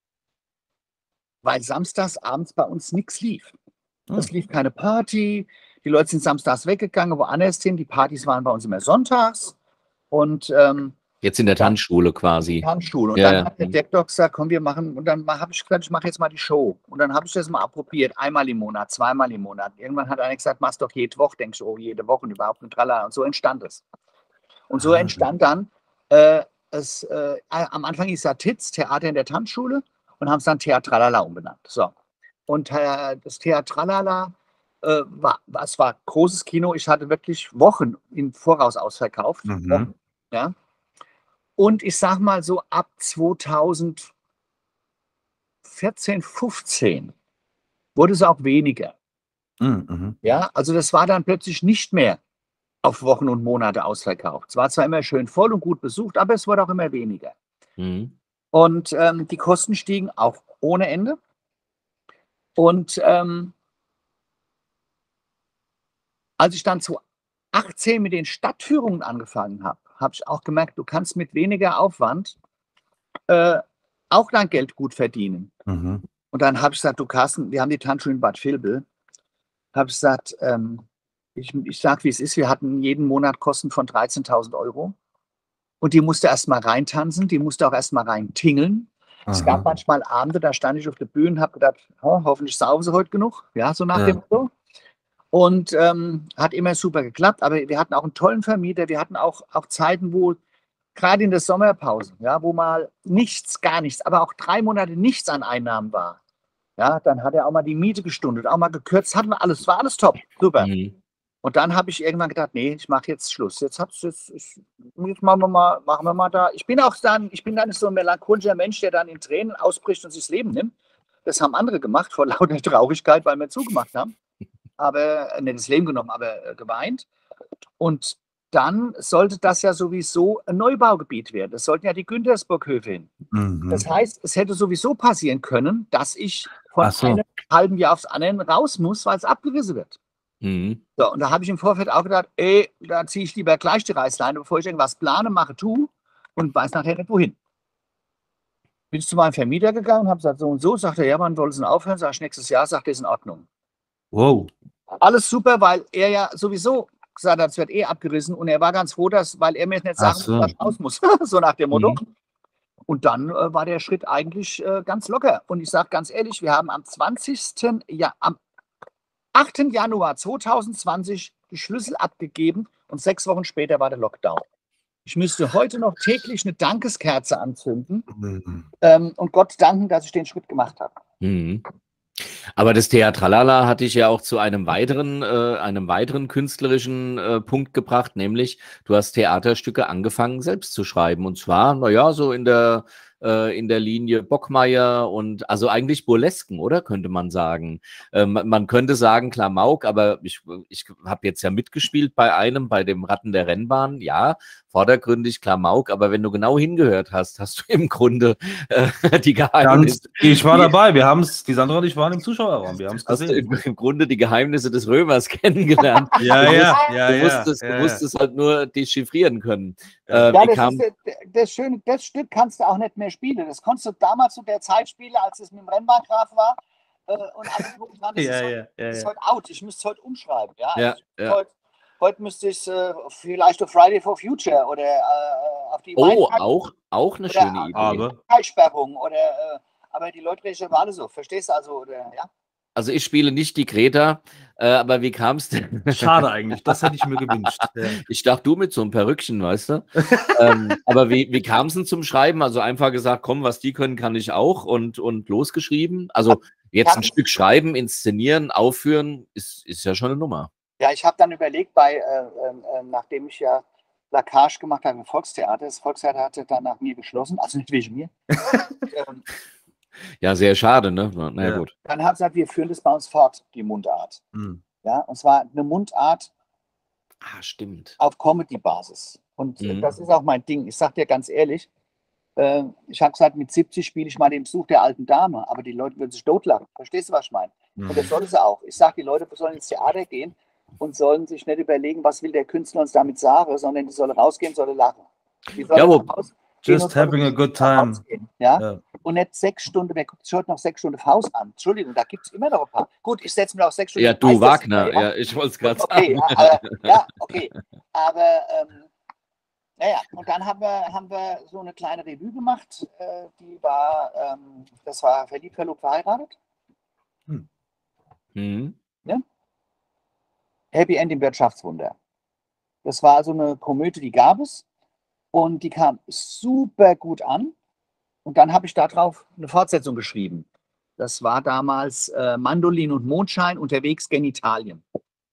weil samstags abends bei uns nichts lief. Es lief keine Party, die Leute sind samstags weggegangen, woanders hin, die Partys waren bei uns immer sonntags und ähm, Jetzt in der Tanzschule quasi. Tanzschule. Und Ja, dann ja. hat der Deck Doc gesagt, komm, wir machen, und dann habe ich gesagt, ich mache jetzt mal die Show. Und dann habe ich das mal approbiert, einmal im Monat, zweimal im Monat. Irgendwann hat einer gesagt, mach's doch jede Woche. Denkst du, oh, jede Woche und überhaupt ein Tralla. Und so entstand es. Und so Ah. entstand dann, äh, es, äh, am Anfang hieß ja T I Z, Theater in der Tanzschule, und haben es dann Theatralala umbenannt. So. Und äh, das Theatralala äh, war, es war großes Kino. Ich hatte wirklich Wochen im Voraus ausverkauft. Mhm. Wochen, ja. Und ich sag mal so ab zweitausendvierzehn, fünfzehn wurde es auch weniger. Mhm. Ja, also das war dann plötzlich nicht mehr auf Wochen und Monate ausverkauft. Es war zwar immer schön voll und gut besucht, aber es wurde auch immer weniger. Mhm. Und ähm, die Kosten stiegen auch ohne Ende. Und ähm, als ich dann zweitausendachtzehn mit den Stadtführungen angefangen habe, habe ich auch gemerkt, du kannst mit weniger Aufwand äh, auch dein Geld gut verdienen. Mhm. Und dann habe ich gesagt, du Carsten, wir haben die Tanzschule in Bad Vilbel. Habe ich gesagt, ähm, ich, ich sage, wie es ist, wir hatten jeden Monat Kosten von dreizehntausend Euro. Und die musste erst mal reintanzen, die musste auch erst mal reintingeln. Es gab Aha. manchmal Abende, da stand ich auf der Bühne und habe gedacht, oh, hoffentlich saufen sie heute genug. Ja, so nach Ja. dem Motto. Und ähm, hat immer super geklappt. Aber wir hatten auch einen tollen Vermieter. Wir hatten auch, auch Zeiten, wo gerade in der Sommerpause, ja, wo mal nichts, gar nichts, aber auch drei Monate nichts an Einnahmen war. Ja, dann hat er auch mal die Miete gestundet, auch mal gekürzt, hatten wir alles, war alles top, super. Mhm. Und dann habe ich irgendwann gedacht, nee, ich mache jetzt Schluss. Jetzt hat's jetzt, jetzt, jetzt machen wir mal, machen wir mal da. Ich bin auch dann, ich bin dann nicht so ein melancholischer Mensch, der dann in Tränen ausbricht und sich das Leben nimmt. Das haben andere gemacht vor lauter Traurigkeit, weil wir zugemacht haben. Aber äh, nicht das Leben genommen, aber äh, geweint. Und dann sollte das ja sowieso ein Neubaugebiet werden. Das sollten ja die Güntersburghöfe hin. Mhm. Das heißt, es hätte sowieso passieren können, dass ich von Ach so. einem halben Jahr aufs andere raus muss, weil es abgerissen wird. Mhm. So, und da habe ich im Vorfeld auch gedacht, ey, da ziehe ich lieber gleich die Reißleine, bevor ich irgendwas plane, mache, tue und weiß nachher nicht wohin. Bin ich zu meinem Vermieter gegangen und habe gesagt, so und so, sagt er, ja, wann wollen Sie denn aufhören? Sag ich, nächstes Jahr, sagt er, ist in Ordnung. Wow. Alles super, weil er ja sowieso gesagt hat, es wird eh abgerissen und er war ganz froh, dass, weil er mir jetzt nicht Ach sagen so. muss, was ich aus muss, so nach dem Motto. Mhm. Und dann äh, war der Schritt eigentlich äh, ganz locker. Und ich sage ganz ehrlich, wir haben am zwanzigsten. Ja, am achten Januar zweitausendzwanzig die Schlüssel abgegeben und sechs Wochen später war der Lockdown. Ich müsste heute noch täglich eine Dankeskerze anzünden Mhm. ähm, und Gott danken, dass ich den Schritt gemacht habe. Mhm. Aber das Theatralala hatte ich ja auch zu einem weiteren, äh, einem weiteren künstlerischen äh, Punkt gebracht, nämlich du hast Theaterstücke angefangen selbst zu schreiben und zwar, naja, so in der äh, in der Linie Bockmeier und also eigentlich Burlesken, oder könnte man sagen. Ähm, man könnte sagen Klamauk, aber ich, ich habe jetzt ja mitgespielt bei einem, bei dem Ratten der Rennbahn, ja, vordergründig Klamauk, aber wenn du genau hingehört hast, hast du im Grunde äh, die Geheimnisse. Ganz, ich war dabei, wir haben es, die Sandra und ich waren im Zuschauerraum, wir haben es Hast du gesehen. im, im Grunde die Geheimnisse des Römers kennengelernt. Ja, du ja, musst, ja, du ja, musstest, ja, du ja. musstest halt nur dechiffrieren können. Ja. Äh, Ja, wie das, kam, ist, das, das Schöne, das Stück kannst du auch nicht mehr spielen. Das konntest du damals zu der Zeit spielen, als es mit dem Rennbahngraf war. Äh, und alles drum und dran. Das, Ja, ist, ja, heute, ja, das ist ja. heute out. Ich müsste es heute umschreiben. Ja? Ja, Also ich, ja. Heute, heute müsste ich es äh, vielleicht auf Friday for Future oder äh, auf die oh, Weinfahrt- auch, auch eine oder, schöne Idee. Aber Freisperrung oder äh, aber die Leute reden alle so. Verstehst du also? Oder, ja? Also ich spiele nicht die Greta, äh, aber wie kam es denn? schade eigentlich, das hätte ich mir gewünscht. Ja. Ich dachte, du mit so einem Perückchen, weißt du? ähm, aber wie, wie kam es denn zum Schreiben? Also einfach gesagt, komm, was die können, kann ich auch und, und losgeschrieben. Also jetzt ein Ja. Stück schreiben, inszenieren, aufführen, ist, ist ja schon eine Nummer. Ja, ich habe dann überlegt, bei, äh, äh, nachdem ich ja Lacage gemacht habe im Volkstheater, das Volkstheater hatte dann nach mir geschlossen, also nicht wegen mir. ähm, Ja, sehr schade, ne? Na, na ja, Ja. gut. dann habe ich gesagt, wir führen das bei uns fort, die Mundart. Hm. Ja, und zwar eine Mundart Ah, stimmt. auf Comedy-Basis. Und äh, Mhm. das ist auch mein Ding. Ich sage dir ganz ehrlich, äh, ich habe gesagt, mit siebzig spiele ich mal den Besuch der alten Dame, aber die Leute würden sich totlachen. Verstehst du, was ich meine? Und das Hm. sollen sie auch. Ich sage, die Leute sollen ins Theater gehen und sollen sich nicht überlegen, was will der Künstler uns damit sagen, sondern die sollen rausgehen, sollen lachen. Die sollen Ja, wo- rausgehen Just und sollen having a good nach time. Hause gehen, ja? Ja. Und nicht sechs Stunden, wer guckt sich heute noch sechs Stunden Faust an? Entschuldigung, da gibt es immer noch ein paar. Gut, ich setze mir auch sechs Stunden. Ja, du, Meister- Wagner, ja, ich wollte es gerade Okay, sagen. ja, aber, ja, okay. Aber, ähm, naja, und dann haben wir, haben wir so eine kleine Revue gemacht, äh, die war, ähm, das war verliebt, verlobt, verheiratet. Mhm. Happy End im Wirtschaftswunder. Das war also eine Komödie, die gab es und die kam super gut an. Und dann habe ich darauf eine Fortsetzung geschrieben. Das war damals äh, Mandolin und Mondschein unterwegs Genitalien.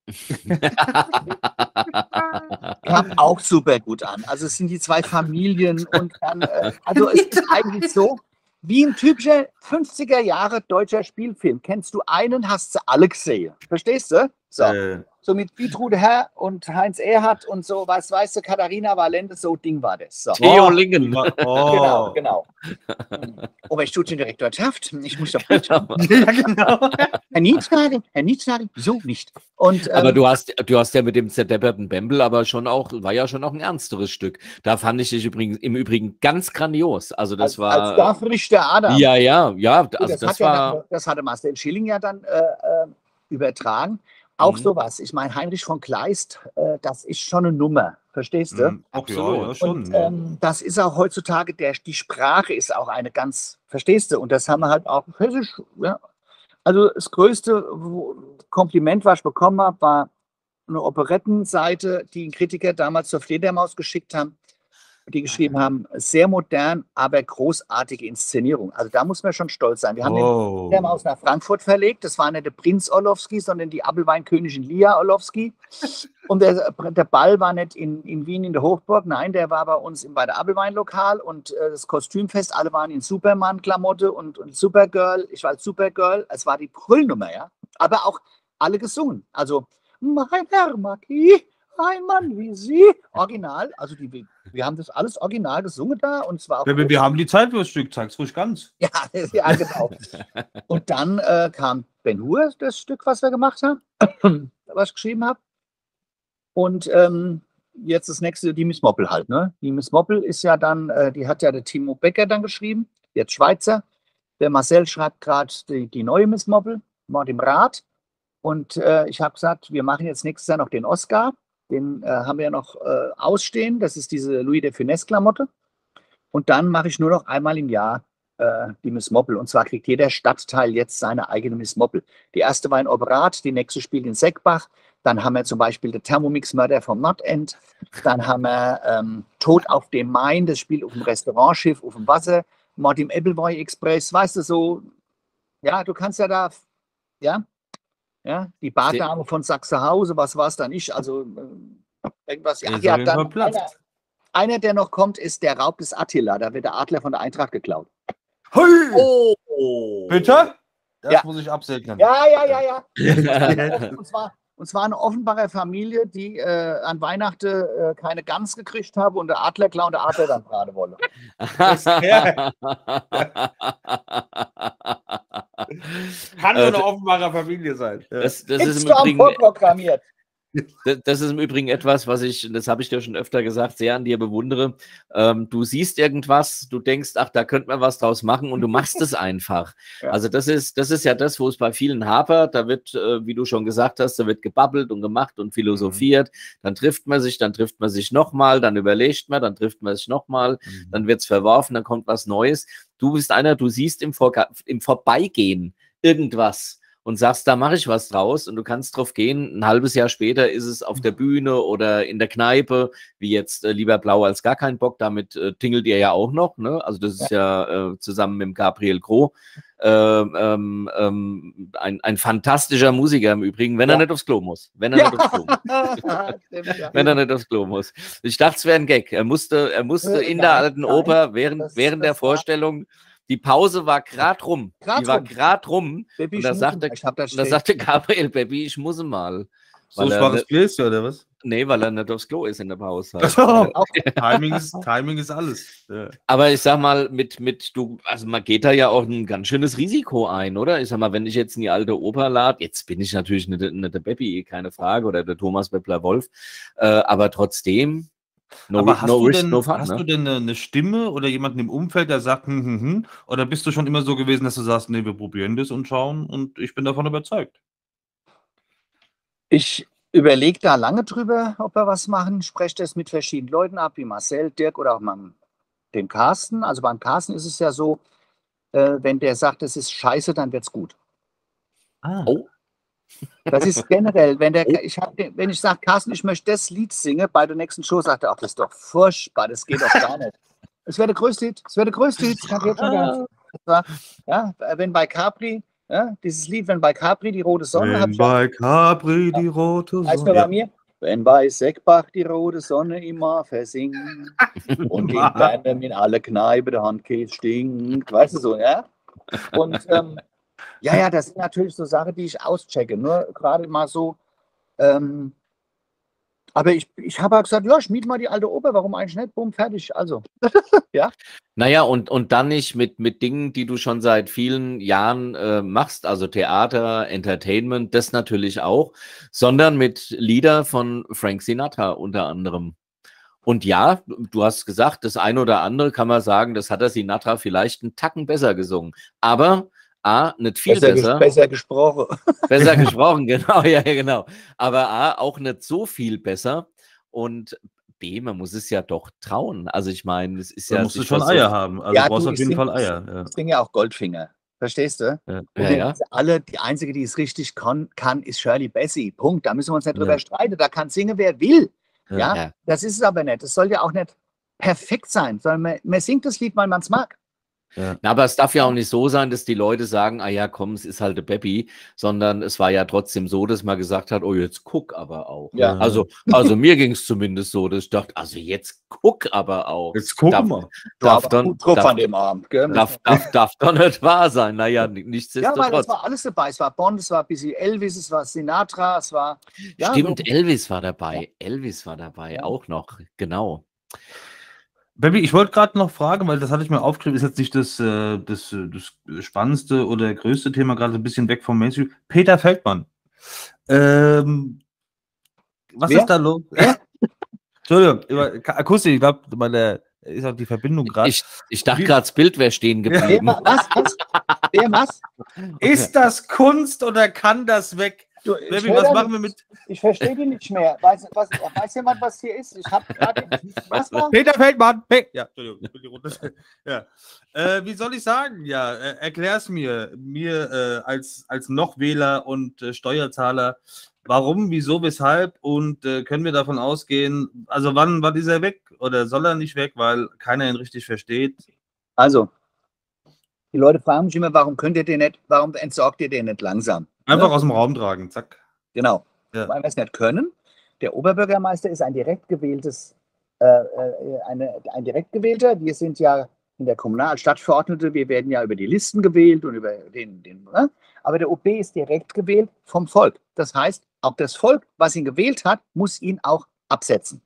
Kam auch super gut an. Also es sind die zwei Familien und dann, äh, also es ist eigentlich so, wie ein typischer fünfziger Jahre deutscher Spielfilm. Kennst du einen, hast du alle gesehen. Verstehst du? So, Äh, so mit Dietrude Herr und Heinz Erhardt und so, was weißt du, Katharina Valente, so Ding war das. So. Theo Lingen. Oh, Genau, genau. Aber ich Studiendirektor Taft, ich muss doch gut. ja, genau. Herr Nietzschnagel, Herr Nietzschnagel, wieso nicht? Und, Aber ähm, du hast, du hast ja mit dem zerdepperten Bembel aber schon auch, war ja schon auch ein ernsteres Stück. Da fand ich dich übrigens, im Übrigen ganz grandios. Also das als, war. als Dorfrichter Adam. Ja, ja, ja. Gut, Also das, das hat ja war. dann, das hatte Marcel Schilling ja dann äh, äh, übertragen. Auch Mhm. sowas. Ich meine, Heinrich von Kleist, äh, das ist schon eine Nummer. Verstehst du? Mhm. Ach, ja, Absolut. ja, schon. Und ja. ähm, das ist auch heutzutage, der, die Sprache ist auch eine ganz, verstehst du? Und das haben wir halt auch hessisch. Ja. Also das größte wo- Kompliment, was ich bekommen habe, war eine Operettenseite, die ein Kritiker damals zur Fledermaus geschickt haben, die geschrieben haben, sehr modern, aber großartige Inszenierung. Also da muss man schon stolz sein. Wir haben den Oh. Fledermaus nach Frankfurt verlegt. Das war nicht der Prinz Orlowski, sondern die Abelweinkönigin Lia Orlowski. Und der, der Ball war nicht in, in Wien in der Hochburg, nein, der war bei uns im, bei der Abelweinlokal und äh, das Kostümfest, alle waren in Superman-Klamotte und, und Supergirl, ich war als Supergirl, es war die Brüllnummer, ja, aber auch alle gesungen, also mein Herr Marquis, ein Mann wie Sie, original, also die, wir haben das alles original gesungen da und zwar auch Wir, wir- wir haben die Zeit für das Stück, zeig's ruhig ganz. ja, ja, genau. Und dann äh, kam Ben Hur, das Stück, was wir gemacht haben, was ich geschrieben habe. Und ähm, jetzt das nächste, die Miss Moppel halt. Ne? Die Miss Moppel ist ja dann, äh, die hat ja der Timo Becker dann geschrieben, jetzt Schweizer. Der Marcel schreibt gerade die, die neue Miss Moppel, Mord im Rat. Und äh, ich habe gesagt, wir machen jetzt nächstes Jahr noch den Oscar. Den äh, haben wir ja noch äh, ausstehen. Das ist diese Louis de Funès-Klamotte. Und dann mache ich nur noch einmal im Jahr äh, die Miss Moppel. Und zwar kriegt jeder Stadtteil jetzt seine eigene Miss Moppel. Die erste war in Oberat, die nächste spielt in Seckbach. Dann haben wir zum Beispiel den Thermomix-Mörder vom Nordend. Dann haben wir ähm, Tod auf dem Main, das spielt auf dem Restaurantschiff, auf dem Wasser. Mord im Ebbelwoi Express, weißt du so. Ja, du kannst ja da, ja, ja, die Bardame von Sachsenhausen, was war es dann nicht? Also äh, irgendwas. Ja, Der ist ja auf jeden Fall dann Platz. einer, einer, der noch kommt, ist der Raub des Attila. Da wird der Adler von der Eintracht geklaut. Hui! Oh. Bitte? Das Ja. muss ich absegnen. Ja, ja, ja, ja. Und zwar, und zwar eine Offenbarer Familie, die äh, an Weihnachten äh, keine Gans gekriegt habe und der Adler klauen, der Adler dann braten wolle. Ja. Kann nur Äh, eine offenbare Familie sein. Ja. Das, das, ist im Hitstorm Übrigen, vorprogrammiert. das, das ist im Übrigen etwas, was ich, das habe ich dir schon öfter gesagt, sehr an dir bewundere. Ähm, du siehst irgendwas, du denkst, ach, da könnte man was draus machen und du machst es einfach. Ja. Also das ist, das ist ja das, wo es bei vielen hapert. Da wird, äh, wie du schon gesagt hast, da wird gebabbelt und gemacht und philosophiert. Dann trifft man sich, dann trifft man sich nochmal, dann überlegt man, dann trifft man sich nochmal, dann wird es verworfen, dann kommt was Neues. Du bist einer, du siehst im, Vorga im Vorbeigehen irgendwas und sagst, da mache ich was draus und du kannst drauf gehen. Ein halbes Jahr später ist es auf der Bühne oder in der Kneipe, wie jetzt äh, Lieber Blau als gar kein Bock. Damit äh, tingelt ihr ja auch noch. Ne? Also das ist ja äh, zusammen mit dem Gabriel Gros ähm, ähm, ähm, ein, ein fantastischer Musiker im Übrigen, wenn Ja. er nicht aufs Klo muss. Wenn er Ja. nicht aufs Klo muss. Stimmt, ja. Wenn er nicht aufs Klo muss. Ich dachte, es wäre ein Gag. Er musste, er musste Äh, in der nein, alten nein. Oper während, Das- während der das war- Vorstellung, die Pause war grad rum. Grad die war rum. grad rum. Baby, Und da ich muss sagte, mal. Ich hab das und da stehen. sagte Gabriel, Baby, ich muss mal. So Weil er schwaches nicht, Bläschen, oder was? nee, weil er nicht aufs Klo ist in der Pause. Ach Halt. so. Timing, ist, Timing ist alles. Ja. Aber ich sag mal, mit, mit du, also man geht da ja auch ein ganz schönes Risiko ein, oder? Ich sag mal, wenn ich jetzt in die alte Oper lade, jetzt bin ich natürlich nicht, nicht der Baby, keine Frage, oder der Thomas Beppler-Wolf, äh, aber trotzdem, no, Aber hast, no du, risk, denn, no fun, hast ne? du denn eine, eine Stimme oder jemanden im Umfeld, der sagt, hm, hm, hm? Oder bist du schon immer so gewesen, dass du sagst, nee, wir probieren das und schauen und ich bin davon überzeugt? Ich überlege da lange drüber, ob wir was machen. Spreche das mit verschiedenen Leuten ab, wie Marcel, Dirk oder auch mal den Carsten. Also beim Carsten ist es ja so, äh, wenn der sagt, es ist scheiße, dann wird es gut. Ah. Oh. Das ist generell, wenn, der, ich hab, den- wenn ich sage, Carsten, ich möchte das Lied singen, bei der nächsten Show sagt er, ach, das ist doch furchtbar, das geht doch gar nicht. Es wäre der größte Hit, es wäre der größte Hit, das kann ich jetzt schon garantieren. Das war, ja, wenn bei Capri, ja, dieses Lied, wenn bei Capri die rote Sonne, hab Wenn ich bei Capri die rote Heißt Sonne. nur bei mir, wenn bei Seckbach die rote Sonne immer versinkt und in Bern in alle Kneipe der Handkäse stinkt, weißt du so, ja? Und ähm, ja, ja, das sind natürlich so Sachen, die ich auschecke. Nur gerade mal so, Ähm, aber ich, ich habe halt gesagt, ja, schmied mal die alte Oper, warum eigentlich nicht? Bumm, fertig. Also, ja. Naja, und, und dann nicht mit, mit Dingen, die du schon seit vielen Jahren äh, machst, also Theater, Entertainment, das natürlich auch, sondern mit Lieder von Frank Sinatra unter anderem. Und ja, du hast gesagt, das eine oder andere kann man sagen, das hat der Sinatra vielleicht einen Tacken besser gesungen. Aber A, nicht viel Besser, besser. ges besser gesprochen. Besser gesprochen, genau, ja, ja, genau. Aber A, auch nicht so viel besser. Und B, man muss es ja doch trauen. Also ich meine, es ist Da ja... musst du sich schon was Eier so- haben. Also Ja, du brauchst du, auf ich jeden sing- Fall Eier. Ja. Ich singe ja auch Goldfinger. Verstehst du? Ja, Und ja, wir ja. wissen alle, die Einzige, die es richtig kann, kann ist Shirley Bassey. Punkt. Da müssen wir uns nicht drüber Ja. streiten. Da kann singen, wer will. Ja. Ja. Ja. Das ist es aber nicht. Es soll ja auch nicht perfekt sein, sondern man, man singt das Lied, weil man es mag. Ja. Na, aber es darf ja auch nicht so sein, dass die Leute sagen, ah ja, komm, es ist halt der Beppi, sondern es war ja trotzdem so, dass man gesagt hat, oh, jetzt guck aber auch. Ja. Also, also mir ging es zumindest so, dass ich dachte, also jetzt guck aber auch. Jetzt gucken darf, wir. Du Darf aber dann- gut drauf darf- an dem Abend. Gell? Darf, darf, darf doch nicht wahr sein. Naja, Ja, weil es nichtsdestotrotz. war alles dabei. Es war Bond, es war ein bisschen Elvis, es war Sinatra, es war. Ja, Stimmt, so- Elvis war dabei. Elvis war dabei, Ja. auch noch, genau. Baby, ich wollte gerade noch fragen, weil das hatte ich mir aufgeschrieben, ist jetzt nicht das, äh, das, äh, das spannendste oder größte Thema, gerade ein bisschen weg vom Mainstream. Peter Feldmann. Ähm, was Wer? ist da los? Äh? Entschuldigung, über- Akustik, ich glaube, meine ist auch die Verbindung gerade. Ich, ich dachte Wie- gerade, das Bild wäre stehen Wer, geblieben. was? was? Wer, was? Ist das Kunst oder kann das weg? Du, ich Baby, hör was da machen wir nicht. mit Ich verstehe die nicht mehr. Weiß, was, weiß jemand, was hier ist? Ich habe gerade. Was war? Peter Feldmann? Hey. Ja, Entschuldigung. ich bin die Runde- ja. Äh, wie soll ich sagen? Ja, äh, erklär's mir, mir äh, als, als Nochwähler und äh, Steuerzahler, warum, wieso, weshalb und äh, können wir davon ausgehen, also wann, wann ist er weg oder soll er nicht weg, weil keiner ihn richtig versteht? Also, die Leute fragen mich immer, warum könnt ihr den nicht, warum entsorgt ihr den nicht langsam? Einfach Ne? aus dem Raum tragen, zack. Genau. Ja. Weil wir es nicht können. Der Oberbürgermeister ist ein direkt gewähltes, äh, äh, eine, ein direkt gewählter. Wir sind ja in der Kommunal- Stadtverordnete, wir werden ja über die Listen gewählt und über den, den ne? Aber der O B ist direkt gewählt vom Volk. Das heißt, auch das Volk, was ihn gewählt hat, muss ihn auch absetzen.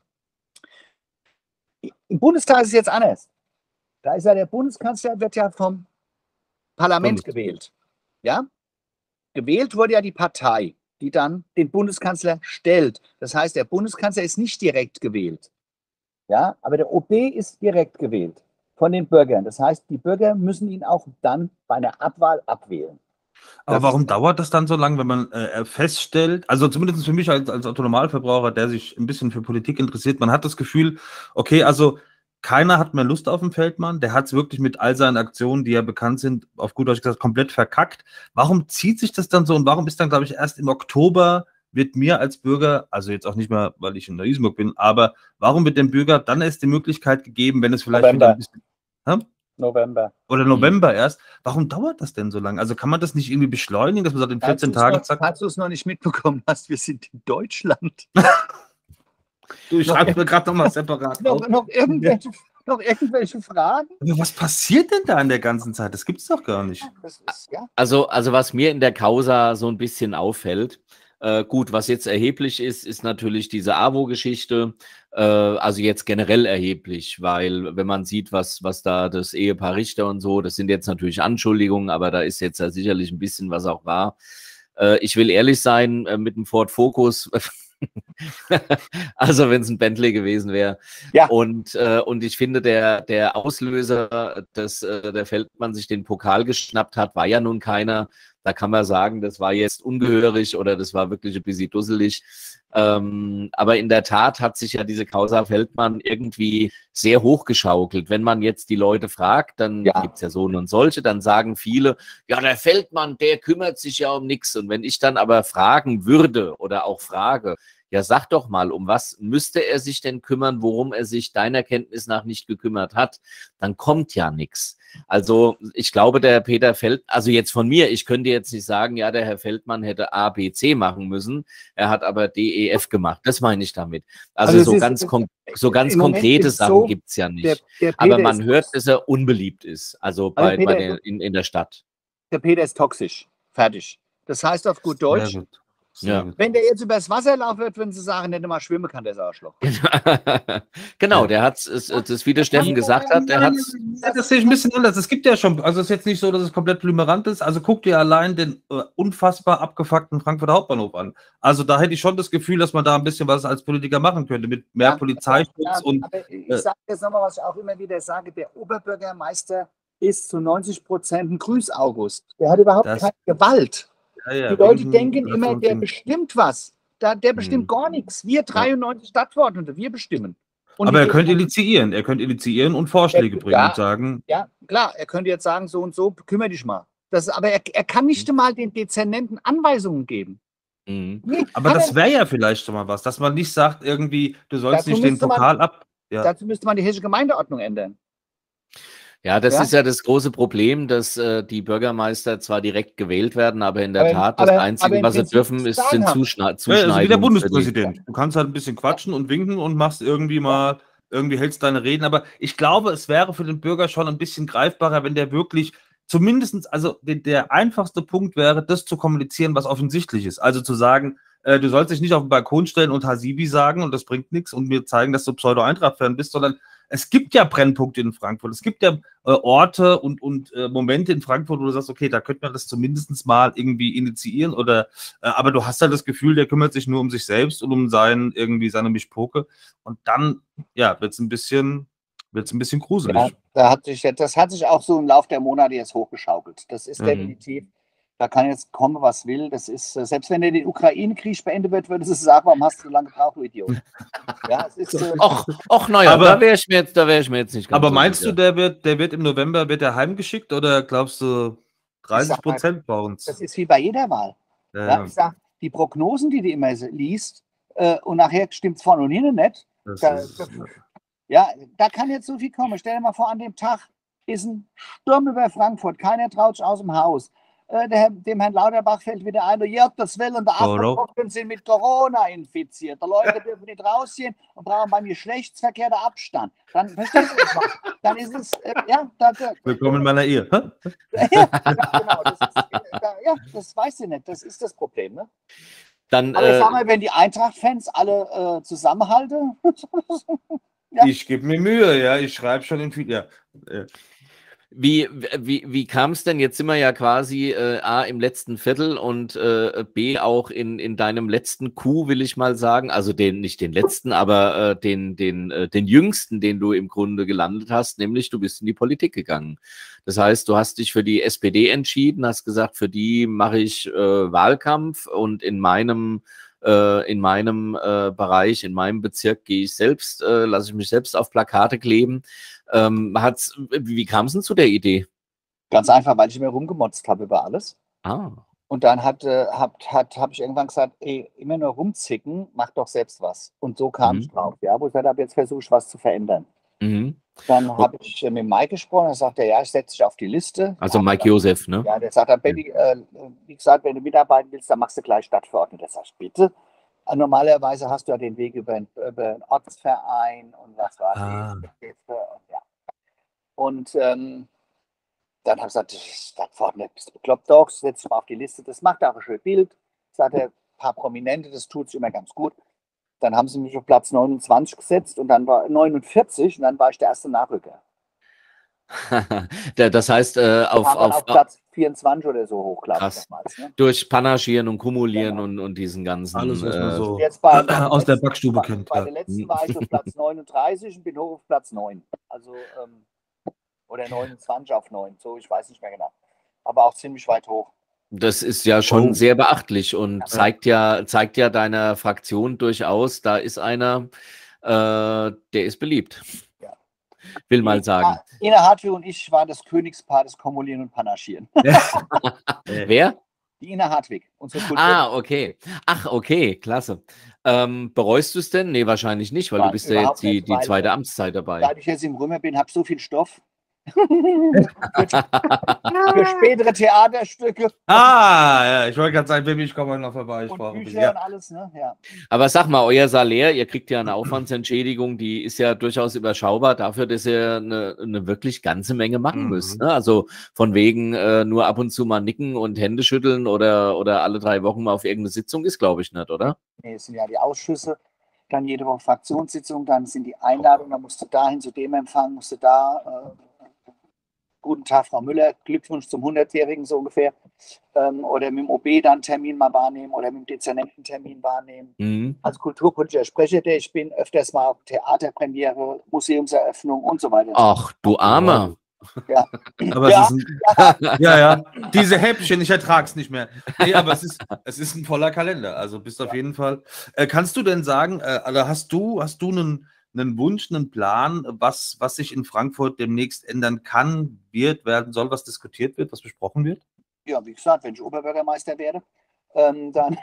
Im Bundestag ist es jetzt anders. Da ist ja der Bundeskanzler, wird ja vom Parlament Bundes- gewählt. Ja? Gewählt wurde ja die Partei, die dann den Bundeskanzler stellt. Das heißt, der Bundeskanzler ist nicht direkt gewählt. Ja, aber der O B ist direkt gewählt von den Bürgern. Das heißt, die Bürger müssen ihn auch dann bei einer Abwahl abwählen. Aber Das warum ist- dauert das dann so lange, wenn man äh, feststellt, also zumindest für mich als, als Autonormalverbraucher, der sich ein bisschen für Politik interessiert, man hat das Gefühl, okay, also keiner hat mehr Lust auf den Feldmann, der hat es wirklich mit all seinen Aktionen, die ja bekannt sind, auf gut Deutsch gesagt, komplett verkackt. Warum zieht sich das dann so und warum ist dann, glaube ich, erst im Oktober wird mir als Bürger, also jetzt auch nicht mehr, weil ich in Neu-Isenburg bin, aber warum wird dem Bürger dann erst die Möglichkeit gegeben, wenn es vielleicht November. wieder ein bisschen, Hä? November. oder November erst, warum dauert das denn so lange? Also kann man das nicht irgendwie beschleunigen, dass man sagt, in Falls vierzehn du's Tagen, noch, zack, falls du es noch nicht mitbekommen hast, wir sind in Deutschland. du, ich schreibe mir gerade nochmal separat auf. noch, noch, irgendwelche, noch irgendwelche Fragen? Aber was passiert denn da in der ganzen Zeit? Das gibt's doch gar nicht. Das ist, ja. Also, also was mir in der Causa so ein bisschen auffällt, äh, gut, was jetzt erheblich ist, ist natürlich diese A W O-Geschichte, äh, also jetzt generell erheblich, weil wenn man sieht, was, was da das Ehepaar Richter und so, das sind jetzt natürlich Anschuldigungen, aber da ist jetzt ja sicherlich ein bisschen was auch wahr. Äh, ich will ehrlich sein, äh, mit dem Ford Focus, also wenn es ein Bentley gewesen wäre. Ja. Und, äh, und ich finde, der, der Auslöser, dass äh, der Feldmann sich den Pokal geschnappt hat, war ja nun keiner. Da kann man sagen, das war jetzt ungehörig oder das war wirklich ein bisschen dusselig. Ähm, aber in der Tat hat sich ja diese Causa Feldmann irgendwie sehr hochgeschaukelt. Wenn man jetzt die Leute fragt, dann Ja. gibt es ja so und solche, dann sagen viele, ja, der Feldmann, der kümmert sich ja um nichts. Und wenn ich dann aber fragen würde oder auch frage, ja, sag doch mal, um was müsste er sich denn kümmern, worum er sich deiner Kenntnis nach nicht gekümmert hat, dann kommt ja nichts. Also ich glaube, der Peter Feld, also jetzt von mir, ich könnte jetzt nicht sagen, ja, der Herr Feldmann hätte A, B, C machen müssen, er hat aber D, E, F gemacht. Das meine ich damit. Also, Also es so, ist- ganz kon so ganz im Moment konkrete ist Sachen so, gibt es ja nicht. Der, der Aber Peter man ist hört, tox- dass er unbeliebt ist, also bei, Peter- bei der, in, in der Stadt. der Peter ist toxisch. Fertig. Das heißt auf gut Deutsch, Sehr gut. Ja. Wenn der jetzt übers Wasser laufen wird, würden sie sagen, nicht mal schwimmen kann, der Arschloch. Genau, Ja. der hat es, das wie der Steffen gesagt hat, der hat Ja, das sehe ich ein bisschen anders. Es gibt ja schon, also es ist jetzt nicht so, dass es komplett blümerant ist. Also guck dir allein den äh, unfassbar abgefuckten Frankfurter Hauptbahnhof an. Also da hätte ich schon das Gefühl, dass man da ein bisschen was als Politiker machen könnte, mit mehr Ja, Polizeischutz Ja, und aber ich äh, sage jetzt nochmal, was ich auch immer wieder sage, der Oberbürgermeister ist zu neunzig Prozent ein Grüß-August. Der hat überhaupt Das- keine Gewalt. ja, ja, Die Leute wegen- denken das immer, und der Ding. bestimmt was. Da, der bestimmt Hm. gar nichts. Wir dreiundneunzig Stadtverordnete, wir bestimmen. Und Aber die er könnte gehen- initiieren, er könnte initiieren und Vorschläge Ja, bringen und sagen, Ja, klar, er könnte jetzt sagen, so und so, kümmere dich mal. Das, aber er, er kann nicht einmal den Dezernenten Anweisungen geben. Mhm. Nee, aber kann das er- wäre ja vielleicht schon mal was, dass man nicht sagt, irgendwie, du sollst Dazu nicht den müsste man- Pokal ab. Ja. Dazu müsste man die hessische Gemeindeordnung ändern. Ja, das Ja? ist ja das große Problem, dass äh, die Bürgermeister zwar direkt gewählt werden, aber in der Aber- Tat das aber- aber Einzige, im was sie Prinzip dürfen, ist, sagen sind haben. Zuschna Ja, Zuschneidungen. also wie der für die- Bundespräsident. Du kannst halt ein bisschen quatschen und winken und machst irgendwie mal, irgendwie hältst deine Reden. Aber ich glaube, es wäre für den Bürger schon ein bisschen greifbarer, wenn der wirklich zumindestens, also der, der einfachste Punkt wäre, das zu kommunizieren, was offensichtlich ist. Also zu sagen, äh, du sollst dich nicht auf den Balkon stellen und Hasibi sagen und das bringt nichts und mir zeigen, dass du Pseudo-Eintracht-Fan bist, sondern es gibt ja Brennpunkte in Frankfurt. Es gibt ja äh, Orte und, und äh, Momente in Frankfurt, wo du sagst, okay, da könnte man das zumindest mal irgendwie initiieren oder, äh, aber du hast halt das Gefühl, der kümmert sich nur um sich selbst und um seinen, irgendwie seine Mischpoke und dann, ja, wird es ein bisschen, wird's ein bisschen gruselig. Ja, da hat sich, das hat sich auch so im Laufe der Monate jetzt hochgeschaukelt. Das ist Mhm. definitiv, da kann jetzt kommen, was will. Das ist, äh, selbst wenn der den Ukraine-Krieg beendet wird, würdest du sagen, warum hast du so lange gebraucht, du Idiot? Ja, es ist, äh, Och, och naja, Aber- da wäre ich mir jetzt, da wäre ich mir jetzt nicht ganz Aber so meinst sicher. du, der wird, der wird im November, wird er heimgeschickt oder glaubst du dreißig Prozent bei uns? das ist wie bei jeder Wahl. Ja, Ja, ich sag, die Prognosen, die du immer se- liest, äh, und nachher stimmt es vorne und hinten nicht. das Da, ist, ja, da kann jetzt so viel kommen. Stell dir mal vor, an dem Tag ist ein Sturm über Frankfurt. Keiner traut sich aus dem Haus. Äh, der, dem Herrn Lauterbach fällt wieder ein, ja, das will und der Corona. Achtertrocknen sind mit Corona infiziert. Die Leute dürfen nicht rausgehen und brauchen beim Geschlechtsverkehr den Abstand. Dann verstehst du das mal. Dann ist es, äh, ja, da, da, willkommen in meiner Ehe. Hä? ja, genau. Das ist, äh, da, ja, das weiß ich nicht. Das ist das Problem. Ne? Dann, Aber ich äh, sag mal, wenn die Eintracht-Fans alle äh, zusammenhalten, Ja. Ich gebe mir Mühe, ja, ich schreibe schon in viel, ja. Äh, Wie, wie, wie kam es denn? Jetzt sind wir ja quasi äh, A im letzten Viertel und äh, B auch in, in deinem letzten Coup, will ich mal sagen. Also den, nicht den letzten, aber äh, den, den, äh, den jüngsten, den du im Grunde gelandet hast, nämlich du bist in die Politik gegangen. Das heißt, du hast dich für die S P D entschieden, hast gesagt, für die mache ich äh, Wahlkampf und in meinem äh, in meinem äh, Bereich, in meinem Bezirk gehe ich selbst, äh, lasse ich mich selbst auf Plakate kleben. Ähm, hat's, wie kam es denn zu der Idee? ganz einfach, weil ich mir rumgemotzt habe über alles. Ah. Und dann hat, äh, hab, hat, habe ich irgendwann gesagt, ey, immer nur rumzicken, mach doch selbst was. Und so kam Mhm. ich drauf, ja, wo ich gesagt habe, jetzt versuche ich was zu verändern. Mhm. Dann habe ich äh, mit Mike gesprochen, er sagte, ja, ich setze dich auf die Liste. Also Ja, Mike Josef, ne? Ja, der sagt dann, Baby, äh, wie gesagt, wenn du mitarbeiten willst, dann machst du gleich Stadtverordneter. Das sagst bitte. Äh, Normalerweise hast du ja den Weg über, über einen Ortsverein und was war Ah. das? Und, ja. und ähm, dann habe ich gesagt, Stadtverordneter, bist du bekloppt, doch, setz dich mal auf die Liste, das macht auch ein schönes Bild. Sagt er, ein paar Prominente, das tut sich immer ganz gut. Dann haben sie mich auf Platz neunundzwanzig gesetzt und dann war neunundvierzig und dann war ich der erste Nachrücker. Der- das heißt, äh, auf, Haben dann auf, auf Platz vierundzwanzig oder so hochklappen Krass. damals. Ne? durch Panaschieren und Kumulieren Genau. und, und diesen ganzen. Alles, was man äh, so Jetzt bei, aus der letzten- Backstube bei, kennt. Bei Ja. der letzten war ich auf Platz neununddreißig und bin hoch auf Platz neun. Also, ähm, oder neunundzwanzig auf neun, so, ich weiß nicht mehr genau. Aber auch ziemlich weit hoch. Das ist ja schon Oh. sehr beachtlich und Ja. zeigt ja, zeigt ja deiner Fraktion durchaus, da ist einer, äh, der ist beliebt. Ja. Will mal sagen. Ina Hartwig und ich waren das Königspaar des Kumulieren und Panaschieren. Wer? Die Ina Hartwig, unsere Kultur. Ah, okay. Ach, okay, klasse. Ähm, bereust du es denn? Nee, wahrscheinlich nicht, weil Nein, du bist ja überhaupt jetzt die, nicht, die weil- zweite Amtszeit dabei. Seit ich jetzt im Römer bin, habe so viel Stoff. für, für spätere Theaterstücke Ah, ja, ich wollte gerade sagen, Baby, ich komme noch vorbei. Ich und brauche ein Bücher bisschen. und Ja. alles. Ne? Ja. Aber sag mal, euer Salär, ihr kriegt ja eine Aufwandsentschädigung, die ist ja durchaus überschaubar dafür, dass ihr eine, eine wirklich ganze Menge machen Mhm. müsst. Ne? Also von wegen äh, nur ab und zu mal nicken und Hände schütteln oder, oder alle drei Wochen mal auf irgendeine Sitzung ist, glaube ich, nicht, oder? Nee, es sind ja die Ausschüsse, dann jede Woche Fraktionssitzung, dann sind die Einladungen, dann musst du dahin zu dem Empfang, musst du da. Äh, Guten Tag, Frau Müller, Glückwunsch zum hundertjährigen so ungefähr. Ähm, oder mit dem O B dann einen Termin mal wahrnehmen oder mit dem Dezernenten Termin wahrnehmen. Mhm. Als kulturpolitischer Sprecher, der ich bin, öfters mal auf Theaterpremiere, Museumseröffnung und so weiter. Ach, du Armer. Ja. Aber Ja. es ist ein, ja, ja, diese Häppchen, ich ertrage es nicht mehr. Nee, aber es ist, es ist ein voller Kalender, also bist auf jeden Fall. Äh, kannst du denn sagen, äh, also hast du, hast du einen, einen Wunsch, einen Plan, was, was sich in Frankfurt demnächst ändern kann, wird, werden soll, was diskutiert wird, was besprochen wird? Ja, wie gesagt, wenn ich Oberbürgermeister werde, ähm, dann.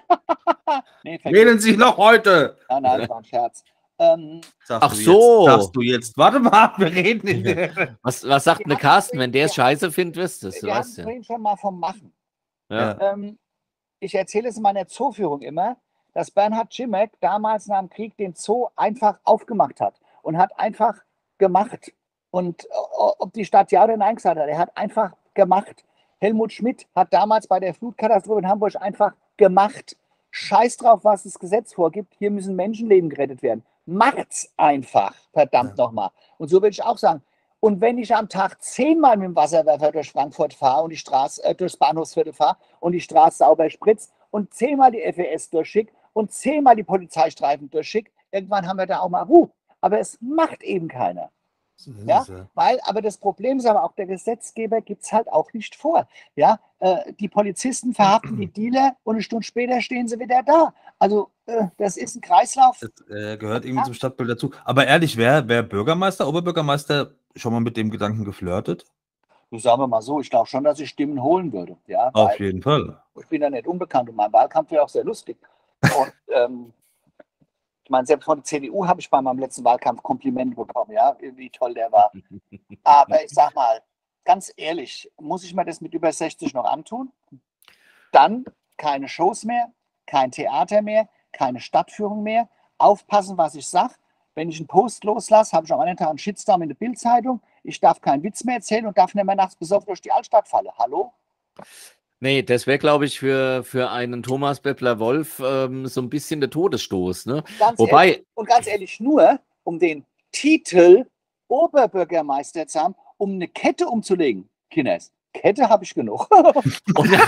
nee, Wählen Sie noch heute! Nein, nein, das war ein Scherz. Ähm, Sagst Ach du so. Jetzt, sagst du jetzt. Warte mal, wir reden in der. Was, was sagt Wir eine hatten Carsten, vorhin- wenn der es wir- scheiße findet, wirst du es, du wir hatten weißt ja. vorhin schon mal vom Machen. Ja. Ähm, ich erzähle es in meiner Zooführung immer, dass Bernhard Grzimek damals nach dem Krieg den Zoo einfach aufgemacht hat und hat einfach gemacht. Und äh, ob die Stadt ja oder nein gesagt hat, er hat einfach gemacht. Helmut Schmidt hat damals bei der Flutkatastrophe in Hamburg einfach gemacht. Scheiß drauf, was das Gesetz vorgibt. Hier müssen Menschenleben gerettet werden. Macht's einfach, verdammt Ja. nochmal. Und so würde ich auch sagen. Und wenn ich am Tag zehnmal mit dem Wasserwerfer durch Frankfurt fahre und die Straße, äh, durchs Bahnhofsviertel fahre und die Straße sauber spritzt und zehnmal die F E S durchschickt und zehnmal die Polizeistreifen durchschickt, irgendwann haben wir da auch mal Ruhe. Aber es macht eben keiner. Ja, weil, aber das Problem ist aber auch, der Gesetzgeber gibt es halt auch nicht vor. Ja, äh, die Polizisten verhaften die Dealer und eine Stunde später stehen sie wieder da. Also, äh, das ist ein Kreislauf. Das äh, gehört irgendwie zum Stadtbild dazu. Aber ehrlich, wer, wer Bürgermeister, Oberbürgermeister schon mal mit dem Gedanken geflirtet? Du sagen wir mal so, ich glaube schon, dass ich Stimmen holen würde. Ja, Auf weil jeden Fall. ich bin ja nicht unbekannt und mein Wahlkampf wäre auch sehr lustig. Und ähm, ich meine, selbst von der C D U habe ich bei meinem letzten Wahlkampf Komplimente bekommen, ja, wie toll der war. Aber ich sag mal, ganz ehrlich, muss ich mir das mit über sechzig noch antun? Dann keine Shows mehr, kein Theater mehr, keine Stadtführung mehr. Aufpassen, was ich sage. Wenn ich einen Post loslasse, habe ich am anderen Tag einen Shitstorm in der Bild-Zeitung. Ich darf keinen Witz mehr erzählen und darf nicht mehr nachts besoffen durch die Altstadt fallen. Hallo? Nee, das wäre, glaube ich, für, für einen Thomas Beppler-Wolf ähm, so ein bisschen der Todesstoß. Ne? Ganz Wobei, ehrlich, und ganz ehrlich, nur um den Titel Oberbürgermeister zu haben, um eine Kette umzulegen. Kinders, Kette habe ich genug. und, und,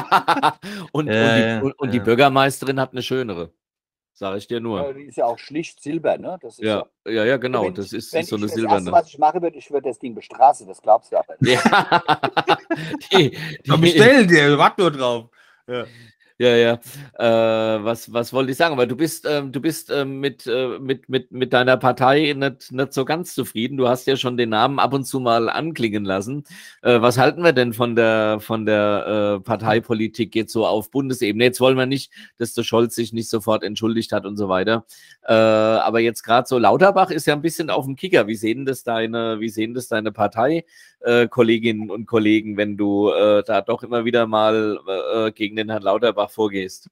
und, Äh, die, und, und die ja. Bürgermeisterin hat eine schönere. Sage ich dir nur. Ja, die ist ja auch schlicht silber, ne? Das ist Ja, ja, ja, genau. wenn Das ich, ist, wenn ist so ich eine das Erste, silberne. was ich mache, würde, ich würde das Ding bestraßen, das glaubst du aber nicht. Ja. die, Ja, die, bestell dir, warte nur drauf. Ja. Ja, ja. Äh, was, was wollte ich sagen? Aber du bist, ähm, du bist ähm, mit, äh, mit, mit, mit deiner Partei nicht, nicht so ganz zufrieden. Du hast ja schon den Namen ab und zu mal anklingen lassen. Äh, was halten wir denn von der, von der äh, Parteipolitik jetzt so auf Bundesebene? Jetzt wollen wir nicht, dass der Scholz sich nicht sofort entschuldigt hat und so weiter. Äh, aber jetzt gerade so Lauterbach ist ja ein bisschen auf dem Kicker. Wie sehen das deine, wie sehen das deine Partei? Äh, Kolleginnen und Kollegen, wenn du äh, da doch immer wieder mal äh, gegen den Herrn Lauterbach vorgehst.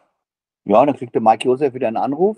Ja, dann kriegt der Mike Josef wieder einen Anruf.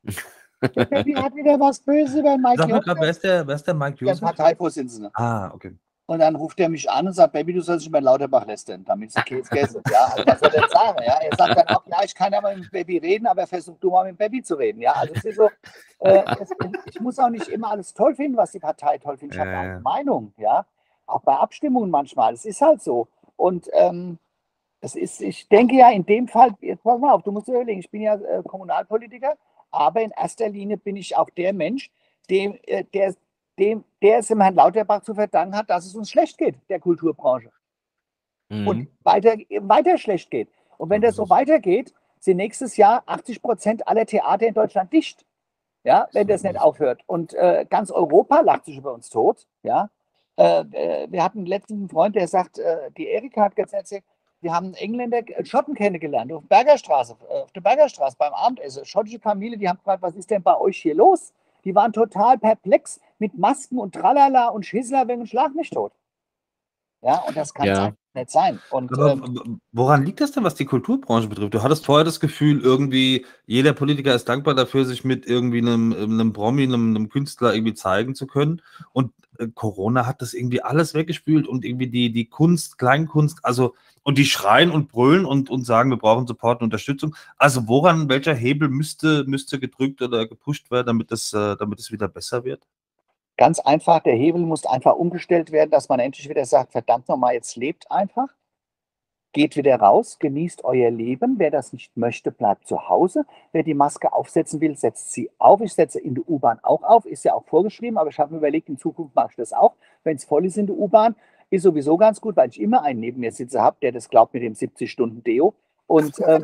Der Baby hat wieder was Böses über den Mike Sag mal Josef. grad, wer ist der, wer ist der Mike Der Josef? Parteivorsitzende. Ah, okay. Und dann ruft er mich an und sagt, Baby, du sollst nicht mehr Lauterbach lästern, damit es okay ist, gegessen. Ja, also was soll er denn sagen? Ja, er sagt dann auch, ja, ich kann ja mal mit dem Baby reden, aber versuch du mal mit dem Baby zu reden. Ja, also es ist so, äh, es, ich muss auch nicht immer alles toll finden, was die Partei toll findet. Ich habe Ja, auch ja. eine Meinung, ja. Auch bei Abstimmungen manchmal. Es ist halt so. Und ähm, es ist, ich denke ja in dem Fall, jetzt pass mal auf, du musst dir überlegen, ich bin ja äh, Kommunalpolitiker, aber in erster Linie bin ich auch der Mensch, dem, äh, der, dem, der es dem Herrn Lauterbach zu verdanken hat, dass es uns schlecht geht, der Kulturbranche. Mhm. Und weiter, weiter schlecht geht. Und wenn das so weitergeht, sind nächstes Jahr achtzig Prozent aller Theater in Deutschland dicht. Ja, wenn das nicht aufhört. Und äh, ganz Europa lacht sich über uns tot. Ja. Äh, äh, wir hatten letztens einen Freund, der sagt, äh, die Erika hat gestern erzählt, wir haben einen Engländer, äh, Schotten kennengelernt, auf, Bergerstraße, äh, auf der Bergerstraße beim Abendessen. Schottische Familie, die haben gefragt, was ist denn bei euch hier los? Die waren total perplex mit Masken und Tralala und Schissler wegen Schlag mich tot. Ja, und das kann es Ja. einfach nicht sein. Und Aber ähm, woran liegt das denn, was die Kulturbranche betrifft? Du hattest vorher das Gefühl, irgendwie jeder Politiker ist dankbar dafür, sich mit irgendwie einem, einem Promi, einem, einem Künstler irgendwie zeigen zu können. Und äh, Corona hat das irgendwie alles weggespült und irgendwie die, die Kunst, Kleinkunst, also und die schreien und brüllen und, und sagen, wir brauchen Support und Unterstützung. Also woran, welcher Hebel müsste, müsste gedrückt oder gepusht werden, damit es, äh, damit es wieder besser wird? ganz einfach, der Hebel muss einfach umgestellt werden, dass man endlich wieder sagt, verdammt nochmal, jetzt lebt einfach. Geht wieder raus, genießt euer Leben. Wer das nicht möchte, bleibt zu Hause. Wer die Maske aufsetzen will, setzt sie auf. Ich setze in der U-Bahn auch auf. Ist ja auch vorgeschrieben, aber ich habe mir überlegt, in Zukunft mache ich das auch. Wenn es voll ist in der U-Bahn, ist sowieso ganz gut, weil ich immer einen neben mir sitzen habe, der das glaubt mit dem siebzig Stunden Deo. Und, ähm,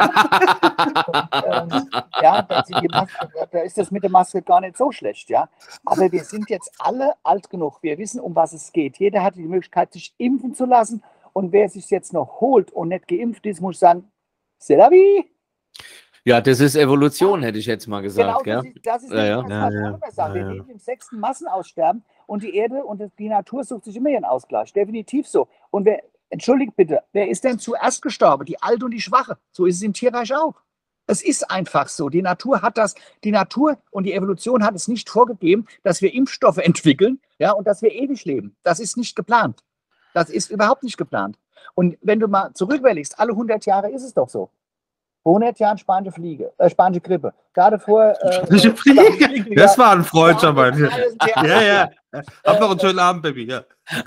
und ähm, ja, da, die Maske, da ist das mit der Maske gar nicht so schlecht, ja. Aber wir sind jetzt alle alt genug. Wir wissen, um was es geht. Jeder hat die Möglichkeit, sich impfen zu lassen. Und wer sich jetzt noch holt und nicht geimpft ist, muss sagen, c'est la vie. Ja, das ist Evolution, hätte ich jetzt mal gesagt. Genau, das Ja? ist, das ist Ja, ja. das, was Ja, wir ja. immer sagen. Wir Ja, ja. leben im sechsten Massenaussterben und die Erde und die Natur sucht sich immer ihren Ausgleich. Definitiv so. Und wer, entschuldigt bitte, wer ist denn zuerst gestorben? Die Alte und die Schwache. So ist es im Tierreich auch. Es ist einfach so. Die Natur hat das, die Natur und die Evolution hat es nicht vorgegeben, dass wir Impfstoffe entwickeln, ja, und dass wir ewig leben. Das ist nicht geplant. Das ist überhaupt nicht geplant. Und wenn du mal zurücküberlegst, alle hundert Jahre ist es doch so. Vor hundert Jahren spanische Fliege, äh, spanische Grippe. Gerade vor. Äh, Spanische Fliege? Das war ein Freund schon mal. Ja, Ja, ja. Hab noch einen schönen Abend, Baby. Ja.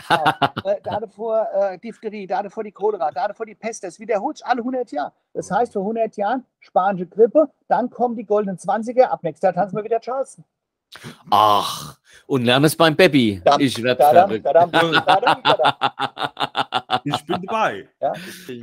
Äh, da vor äh, Diphtherie, da vor die Cholera, da vor die Pest. Das wiederholt sich alle hundert Jahre. Das heißt, vor hundert Jahren spanische Grippe, dann kommen die goldenen Zwanziger, ab nächstes Jahr tanzen wir wieder Charleston. Ach, und lerne es beim Baby. Dadam, Ich werde dadam, verrückt. dadam, dadam, dadam. Ich bin dabei. Ja.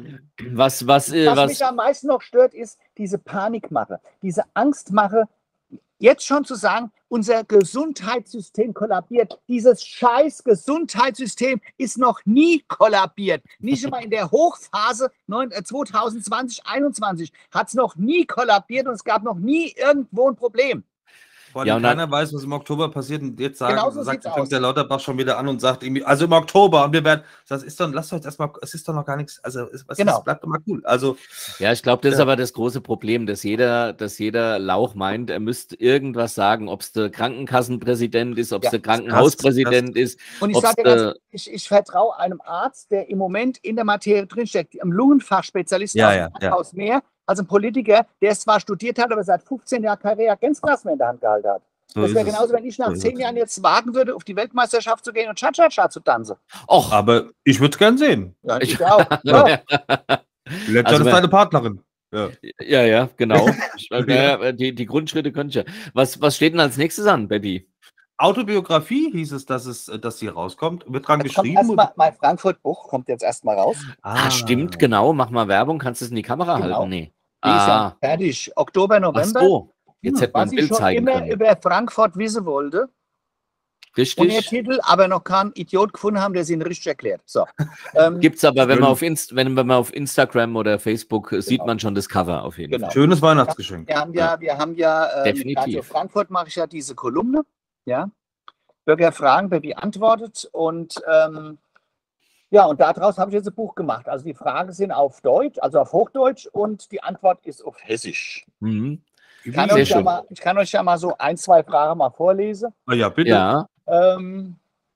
Was, was, äh, Was was, mich am meisten noch stört, ist diese Panikmache, diese Angstmache. Jetzt schon zu sagen, unser Gesundheitssystem kollabiert. Dieses scheiß Gesundheitssystem ist noch nie kollabiert. Nicht einmal in der Hochphase zwanzig zwanzig, einundzwanzig hat es noch nie kollabiert und es gab noch nie irgendwo ein Problem. Vor allem Ja, und dann- keiner weiß, was im Oktober passiert und jetzt sagen, Genau so sagt, sieht's fängt aus. der Lauterbach schon wieder an und sagt irgendwie, also im Oktober und wir werden, das ist doch, lasst doch jetzt erstmal, es ist doch noch gar nichts, also es, was Genau. ist, bleibt doch mal cool. Also ja, ich glaube, das ist Ja. aber das große Problem, dass jeder, dass jeder Lauch meint, er müsste irgendwas sagen, ob es der Krankenkassenpräsident ist, ob es Ja, der Krankenhauspräsident ist. Und ich Ob's, sage dir ganz äh, ehrlich, ich, ich vertraue einem Arzt, der im Moment in der Materie drinsteckt, einem Lungenfachspezialisten Ja, aus ja, dem ja. Krankenhaus mehr als ein Politiker, der es zwar studiert hat, aber seit fünfzehn Jahren keine Reagenzglas mehr in der Hand gehalten hat. so Das ist wäre es. genauso, wenn ich nach So ist zehn es. Jahren jetzt wagen würde, auf die Weltmeisterschaft zu gehen und Cha-Cha-Cha zu tanzen. Och, Aber ich würde es gern sehen. Ja, Ich- ich auch. Ja. Letzter Also ist wenn- deine Partnerin. Ja. ja, ja, genau. Ich, äh, die, die Grundschritte könnte ich ja. Was, was steht denn als nächstes an, Baby? Autobiografie hieß es, dass es, äh, dass sie rauskommt. Wird dran Jetzt kommt geschrieben. erstmal, mein Frankfurt-Buch kommt jetzt erstmal raus. Ah, stimmt, genau. Mach mal Werbung. Kannst du es in die Kamera Genau. halten? Nee. Die ist Ah, ja fertig. Oktober, ach November. so. Jetzt Hm, hätte man Was ein ich Bild schon zeigen immer können. über Frankfurt wissen wollte. Und der Richtig. Titel, aber noch keinen Idiot gefunden haben, der sie ihn richtig erklärt. So. Ähm, Gibt es aber, wenn man, Schön. auf Inst wenn, wenn man auf Instagram oder Facebook äh, sieht man schon das Cover auf jeden Genau. Fall. Schönes Weihnachtsgeschenk. Wir haben ja, wir haben ja äh, mit Definitiv. Radio Frankfurt mache ich ja diese Kolumne. Ja. Bürger fragen, Baby antwortet. Und ähm, ja, und daraus habe ich jetzt ein Buch gemacht. Also die Fragen sind auf Deutsch, also auf Hochdeutsch und die Antwort ist auf Hessisch. Mhm. Ich kann, Sehr euch ja schön. mal, ich kann euch ja mal so ein, zwei Fragen mal vorlesen. Ah, ja, bitte. Ja. Ähm,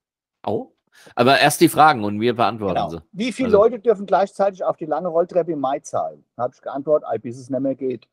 Oh. Aber erst die Fragen und wir beantworten genau. sie. Wie viele Also- Leute dürfen gleichzeitig auf die lange Rolltreppe im Mai zahlen? Da habe ich geantwortet, "Ei, bis es nicht mehr geht.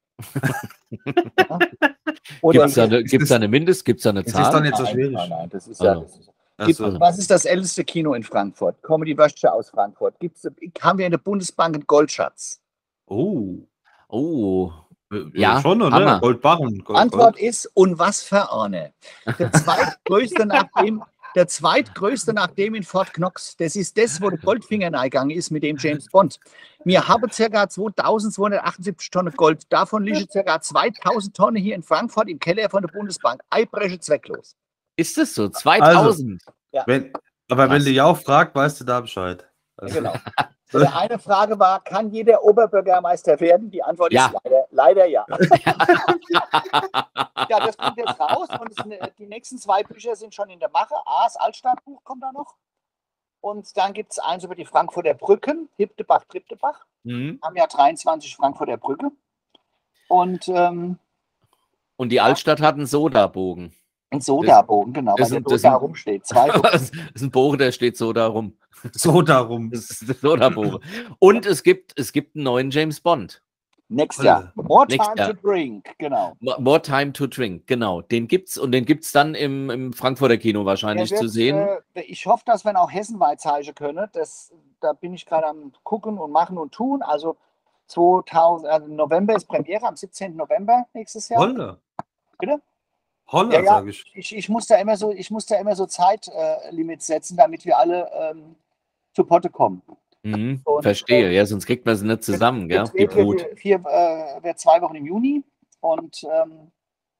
Ja? Oder Gibt es da, eine- ist gibt's das- da eine Mindest? Gibt es da eine ist das Zahl? dann jetzt so Nein, schwierig? Nein, nein, das ist ja. Also. Das ist, Ach gibt, so. Was ist das älteste Kino in Frankfurt? Comedy Wörsche aus Frankfurt. Gibt's, haben wir in der Bundesbank einen Goldschatz? Oh. Oh. Äh, Ja, schon, oder? Hammer. Goldbarren. Gold, Antwort ist, und was für eine? Der zweitgrößte nach dem, der zweitgrößte nach dem in Fort Knox. Das ist das, wo der Goldfinger eingegangen ist mit dem James Bond. Wir haben ca. zweitausendzweihundertachtundsiebzig Tonnen Gold. Davon liegen ca. zweitausend Tonnen hier in Frankfurt im Keller von der Bundesbank. Eibreche zwecklos. Ist das so? zweitausend? Wenn, aber Krass. wenn du Jau fragt, weißt du da Bescheid. Also, Genau. So, der eine Frage war, kann jeder Oberbürgermeister werden? Die Antwort Ja. ist leider, leider ja. Ja, das kommt jetzt raus und es ist eine, die die nächsten zwei Bücher sind schon in der Mache. A, das Altstadtbuch kommt da noch. Und dann gibt es eins über die Frankfurter Brücken, Hiptebach, Triptebach. Mhm. Am Jahr dreiundzwanzig Frankfurter Brücke. Und ähm, Und die Altstadt hat einen Sodabogen. ein Sodabogen, genau, das weil sind- der das da sind- rumsteht. Zwei Das ist ein Bogen, der steht so da rum. So darum. Das ist der Sodabogen. Und es gibt, es gibt einen neuen James Bond. Next Jahr. More time Next Jahr. to drink, genau. Mo- More Time to Drink, genau. Den gibt's und den gibt's dann im, im Frankfurter Kino wahrscheinlich Der zu wird, sehen. Äh, ich hoffe, dass wir ihn auch hessenweit zeigen können. Das, da bin ich gerade am gucken und machen und tun. Also zweitausend, also November ist Premiere, am siebzehnten November nächstes Jahr. Holla. Bitte? Holla, Ja, ja. sag ich. Ich, ich muss da immer so, ich muss da immer so Zeitlimits setzen, damit wir alle ähm, zu Potte kommen. Mhm, und, verstehe, äh, ja, sonst kriegt man sie nicht zusammen, gell? Die Wird, Brut. wird, vier, äh, wird zwei Wochen im Juni und ähm,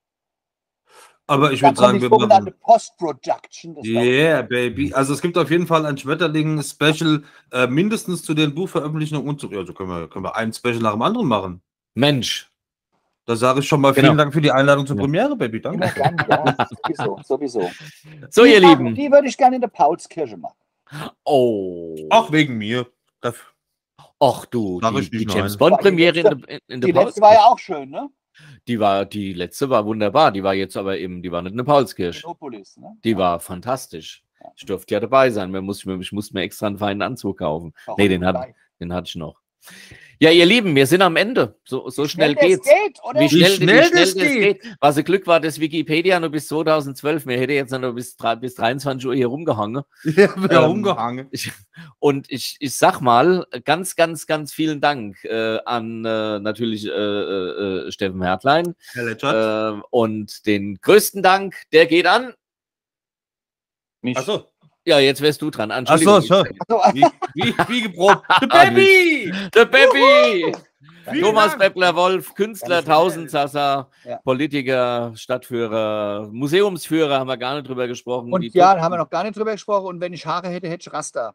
Aber ich dann würde sagen, kommt die wir sogenannte machen. Post-Production. Das dauert- Yeah, baby. Also es gibt auf jeden Fall ein Schmetterling-Special, äh, mindestens zu den Buchveröffentlichungen und so. Ja, so können wir, können wir ein Special nach dem anderen machen. Mensch, Da sage ich schon mal vielen Genau. Dank für die Einladung zur Ja. Premiere, Baby. Immer Danke. gern, ja, sowieso, sowieso. so Die ihr machen- Lieben. Die würde ich gerne in der Paulskirche machen. Oh, Auch wegen mir. Das, ach du, Sag die, ich die nicht, James nein. Bond Aber die Premiere in letzte- der in Die der letzte war Paulskirche. ja auch schön, ne? Die war die letzte war wunderbar, die war jetzt aber eben, die war nicht in der Paulskirche. Monopolis, ne? Die war fantastisch. Ich durfte ja dabei sein. Man muss, ich musste mir extra einen feinen Anzug kaufen. Warum Nee, den, nicht hat, gleich? den hatte ich noch. Ja, ihr Lieben, wir sind am Ende. So, so schnell das geht's. geht, oder? Wie schnell, schnell wie schnell das das geht. geht. Was ein Glück war, dass Wikipedia nur bis zweitausendzwölf, mir hätte jetzt noch bis, drei- bis dreiundzwanzig Uhr hier rumgehangen. ja, wir Ähm, rumgehangen. Ich, und ich, ich sag mal, ganz, ganz, ganz vielen Dank äh, an äh, natürlich äh, äh, äh, Steffen Hertlein. Herr Letschert. Äh, und den größten Dank, der geht an. Mich. Achso. Ja, jetzt wärst du dran. Achso, Entschuldigung. so. Also, Wie, wie, wie geprobt. The Baby! Der Baby! Vielen Thomas Dank. Beppler-Wolf, Künstler, Ganz Tausendsasser, Ja. Politiker, Stadtführer, Museumsführer, haben wir gar nicht drüber gesprochen. und Die ja, Top- da haben wir noch gar nicht drüber gesprochen. Und wenn ich Haare hätte, hätte ich Rasta.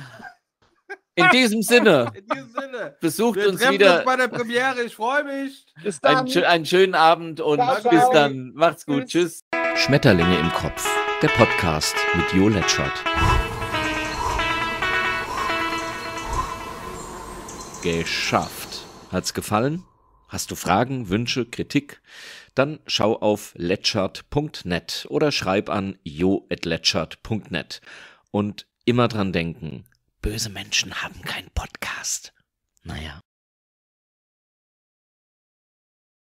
In diesem Sinne, In diesem Sinne. besucht Wir uns treffen wieder uns bei der Premiere. Ich freue mich. Bis dann. einen, schö- einen schönen Abend und Ciao, bis ciao. dann. Macht's gut. Tschüss. Schmetterlinge im Kopf. Der Podcast mit Jo Letschert. Geschafft. Hat's gefallen? Hast du Fragen, Wünsche, Kritik? Dann schau auf letschert punkt net oder schreib an jo at letschert punkt net. Und immer dran denken, böse Menschen haben keinen Podcast. Naja.